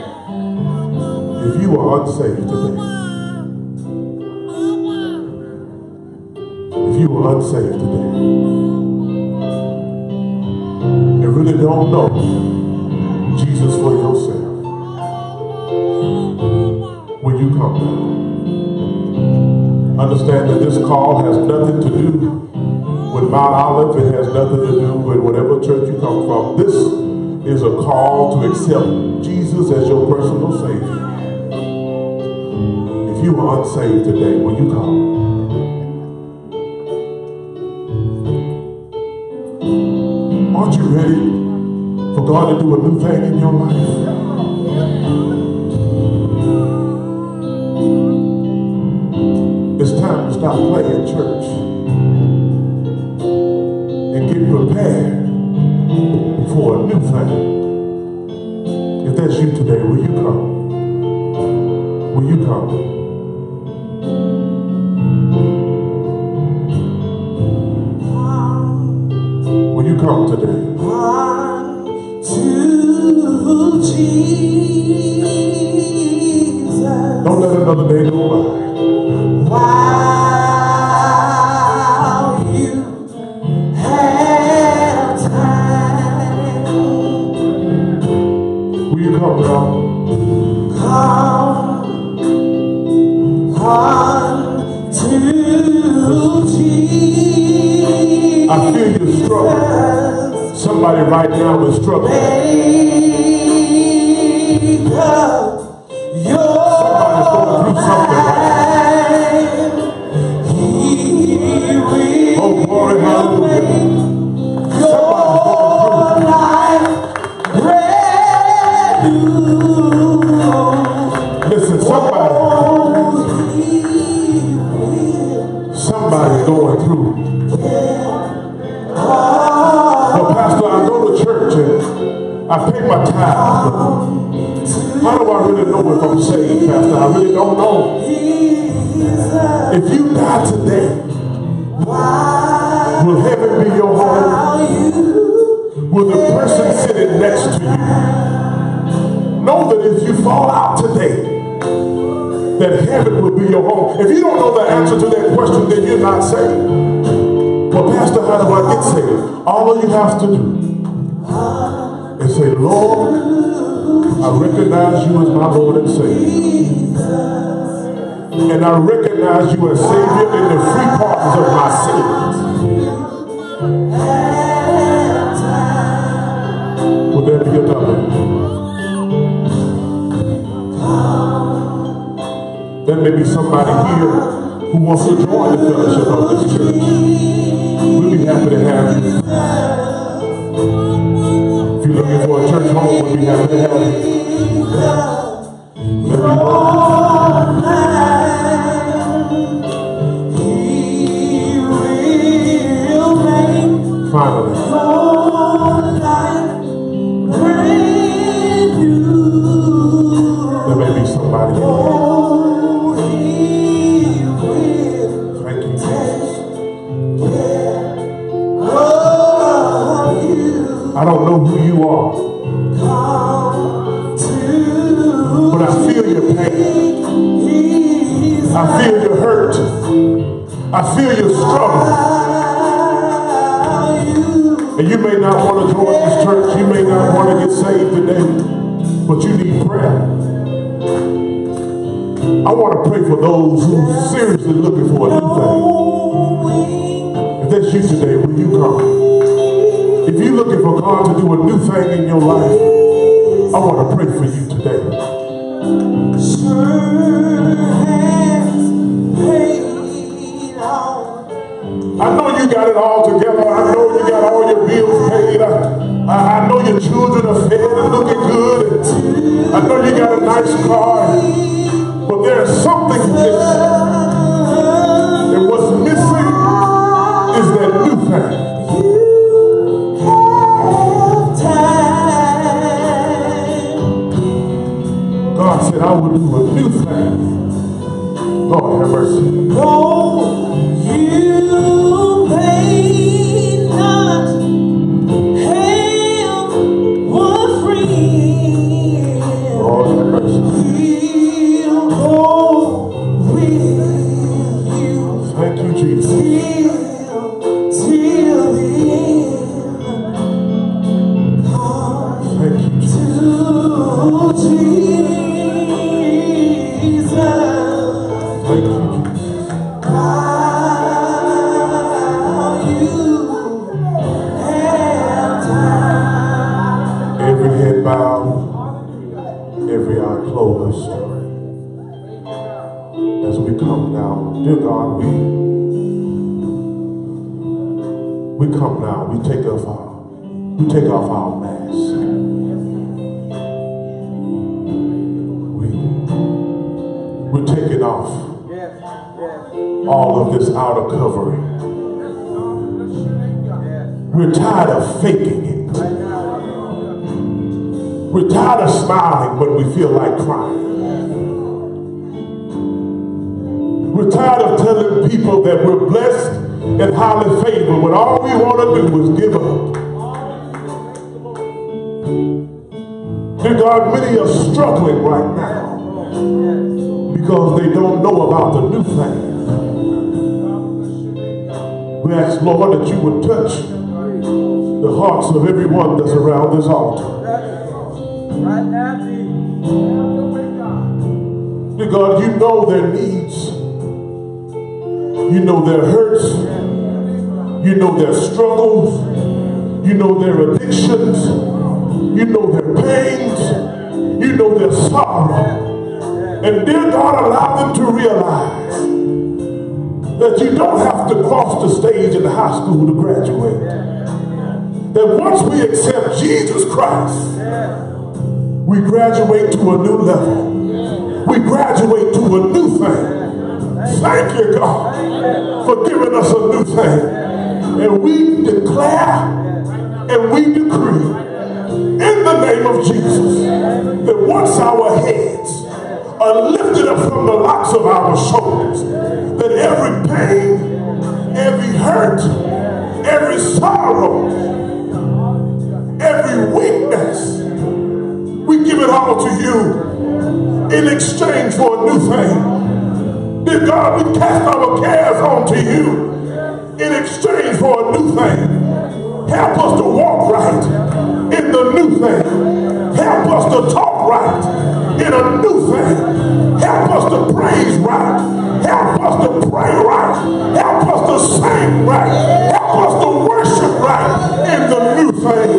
If you are unsaved today, if you are unsaved today, and really don't know Jesus for yourself, will you come now? Understand that this call has nothing to do with Mount Olive. It has nothing to do with whatever church you come from. This is a call to accept Jesus as your personal Savior. If you are unsaved today, will you come? Aren't you ready for God to do a new thing in your life? It's time to stop playing church and get prepared for a new thing. If that's you today, will you come? Will you come? Will you come today? To Jesus. Don't let another day go by. While you have time, will you come, God? Come unto Jesus. I feel you struggle. Somebody right now is struggling. Make up your Somebody's going through something right now. somebody's going through. But Pastor, I go to church and I pay my tithes, but how do I really know if I'm saved, Pastor? I really don't know. If you die today, will heaven be your home? Will the person sitting next to you know that if you fall out today, that heaven will be your home? If you don't know the answer to that question, then you're not saved. Well, Pastor, how do I get saved? All you have to do is say, Lord, I recognize you as my Lord and Savior. And I recognize you as Savior in the free pardons of my sins. Will there be another? There may be somebody here who wants to join the fellowship of this church. We'll be happy to have you. If you're looking for a church home, we'll be happy to have you. Let me know. Finally. There may be somebody in here. Thank you, Jesus. I don't know who you are, but I feel your pain. I feel your hurt. I feel your struggle. And you may not want to join this church. You may not want to get saved today, but you need prayer. I want to pray for those who are seriously looking for a new thing. If that's you today, will you come? If you're looking for God to do a new thing in your life, I want to pray for you today. I know you got it all together. I know you got all your bills paid. I, I know your children are fed and looking good. I know you got a nice car. But there's something missing. And what's missing is that new thing. God said, I will do a new thing. Lord have mercy. Oh, you may not have one friend. Lord have mercy. He'll go with you. Thank you, Jesus. Till, till the end. Thank you, Jesus. To Jesus. Thank you, Jesus. Every head bowed, every eye closed. As we come now, dear God, we we come now. We take off our we take off our mask. We we're taking off all of this outer covering. We're tired of faking it. We're tired of smiling when we feel like crying. We're tired of telling people that we're blessed and highly favored when all we want to do is give up. Dear God, many are struggling right now because they don't know about the new thing. We ask, Lord, that you would touch the hearts of everyone that's around this altar. Right now, Jesus. Dear God, you know their needs. You know their hurts. You know their struggles. You know their addictions. You know their pains. You know their sorrow. And dear God, allow them to realize that you don't have to cross the stage in high school to graduate. That once we accept Jesus Christ, we graduate to a new level. We graduate to a new thing. thank you, God, for giving us a new thing. And we declare and we decree in the name of Jesus that once our heads are lifted up from the locks of our shoulders, that every pain, every hurt, every sorrow, every weakness, we give it all to you in exchange for a new thing. Dear God, we cast our cares onto you in exchange for a new thing. Help us to walk right in the new thing. Help us to talk right in a new thing. Help us to praise right. Help us to pray right. Help us to sing right. Help us to worship right in the new thing.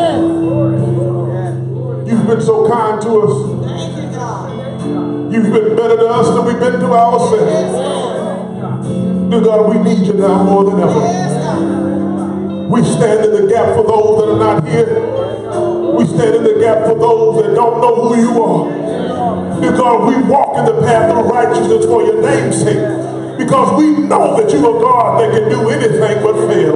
You've been so kind to us. You've been better to us than we've been to ourselves. Dear God, we need you now more than ever. We stand in the gap for those that are not here. We stand in the gap for those that don't know who you are. Dear God, we walk in the path of righteousness for your name's sake. Because we know that you are God that can do anything but fail.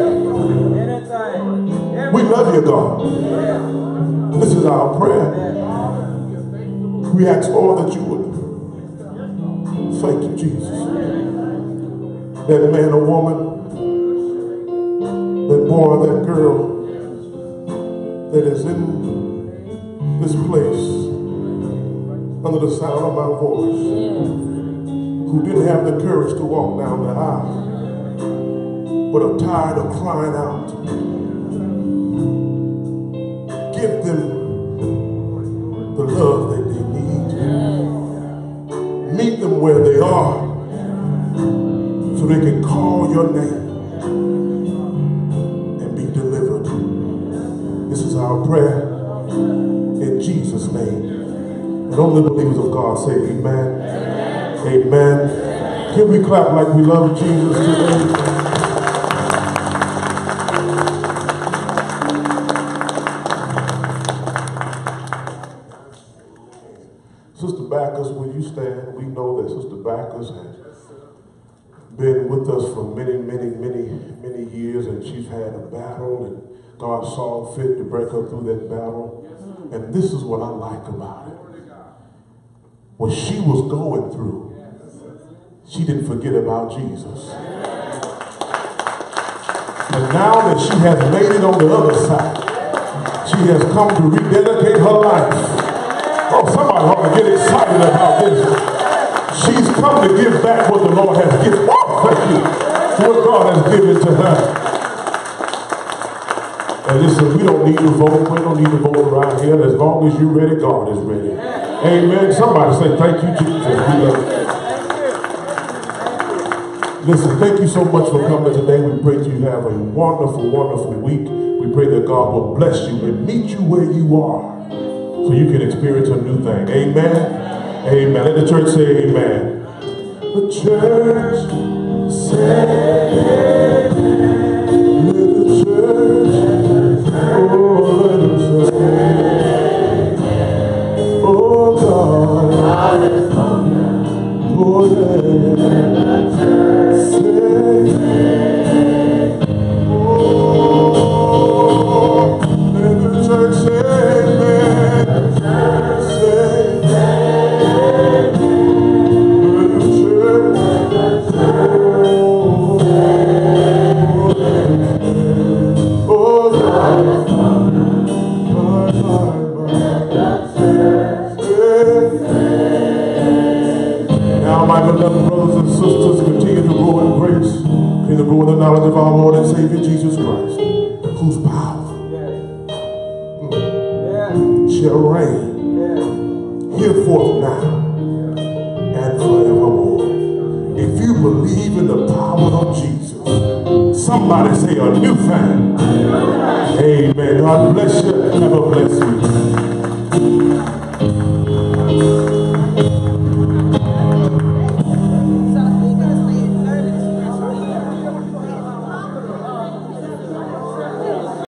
We love you, God. This is our prayer. We ask, Lord, that you would. Thank you, Jesus. That man or woman, that boy, that girl that is in this place under the sound of my voice, who didn't have the courage to walk down the aisle, but are tired of crying out. Give them the love that they need. Meet them where they are so they can call your name and be delivered. This is our prayer in Jesus' name. And only believers of God say amen. Amen. Amen. Can we clap like we love Jesus today? Sister Backus, will you stand? We know that Sister Backus has been with us for many, many, many, many years, and she's had a battle, and God saw fit to break her through that battle. And this is what I like about it. What she was going through, she didn't forget about Jesus. And now that she has made it on the other side, she has come to rededicate her life. Oh, somebody ought to get excited about this. She's come to give back what the Lord has given. Oh, thank you. What God has given to her. And listen, we don't need to vote. We don't need to vote around here. As long as you're ready, God is ready. Amen. Somebody say, thank you, Jesus. We love you. Listen, thank you so much for coming today. We pray that you have a wonderful, wonderful week. We pray that God will bless you and meet you where you are, so you can experience a new thing. Amen? Amen. Let the church say amen. The church say amen. Let the church, oh, let them say amen. Oh, God. Oh, yeah. Let the church say amen. Oh, let the church say amen. In the knowledge of our Lord and Savior Jesus Christ, whose power mm, shall reign hereforth now and forevermore. If you believe in the power of Jesus, somebody say a new thing. Amen. God bless you. Have a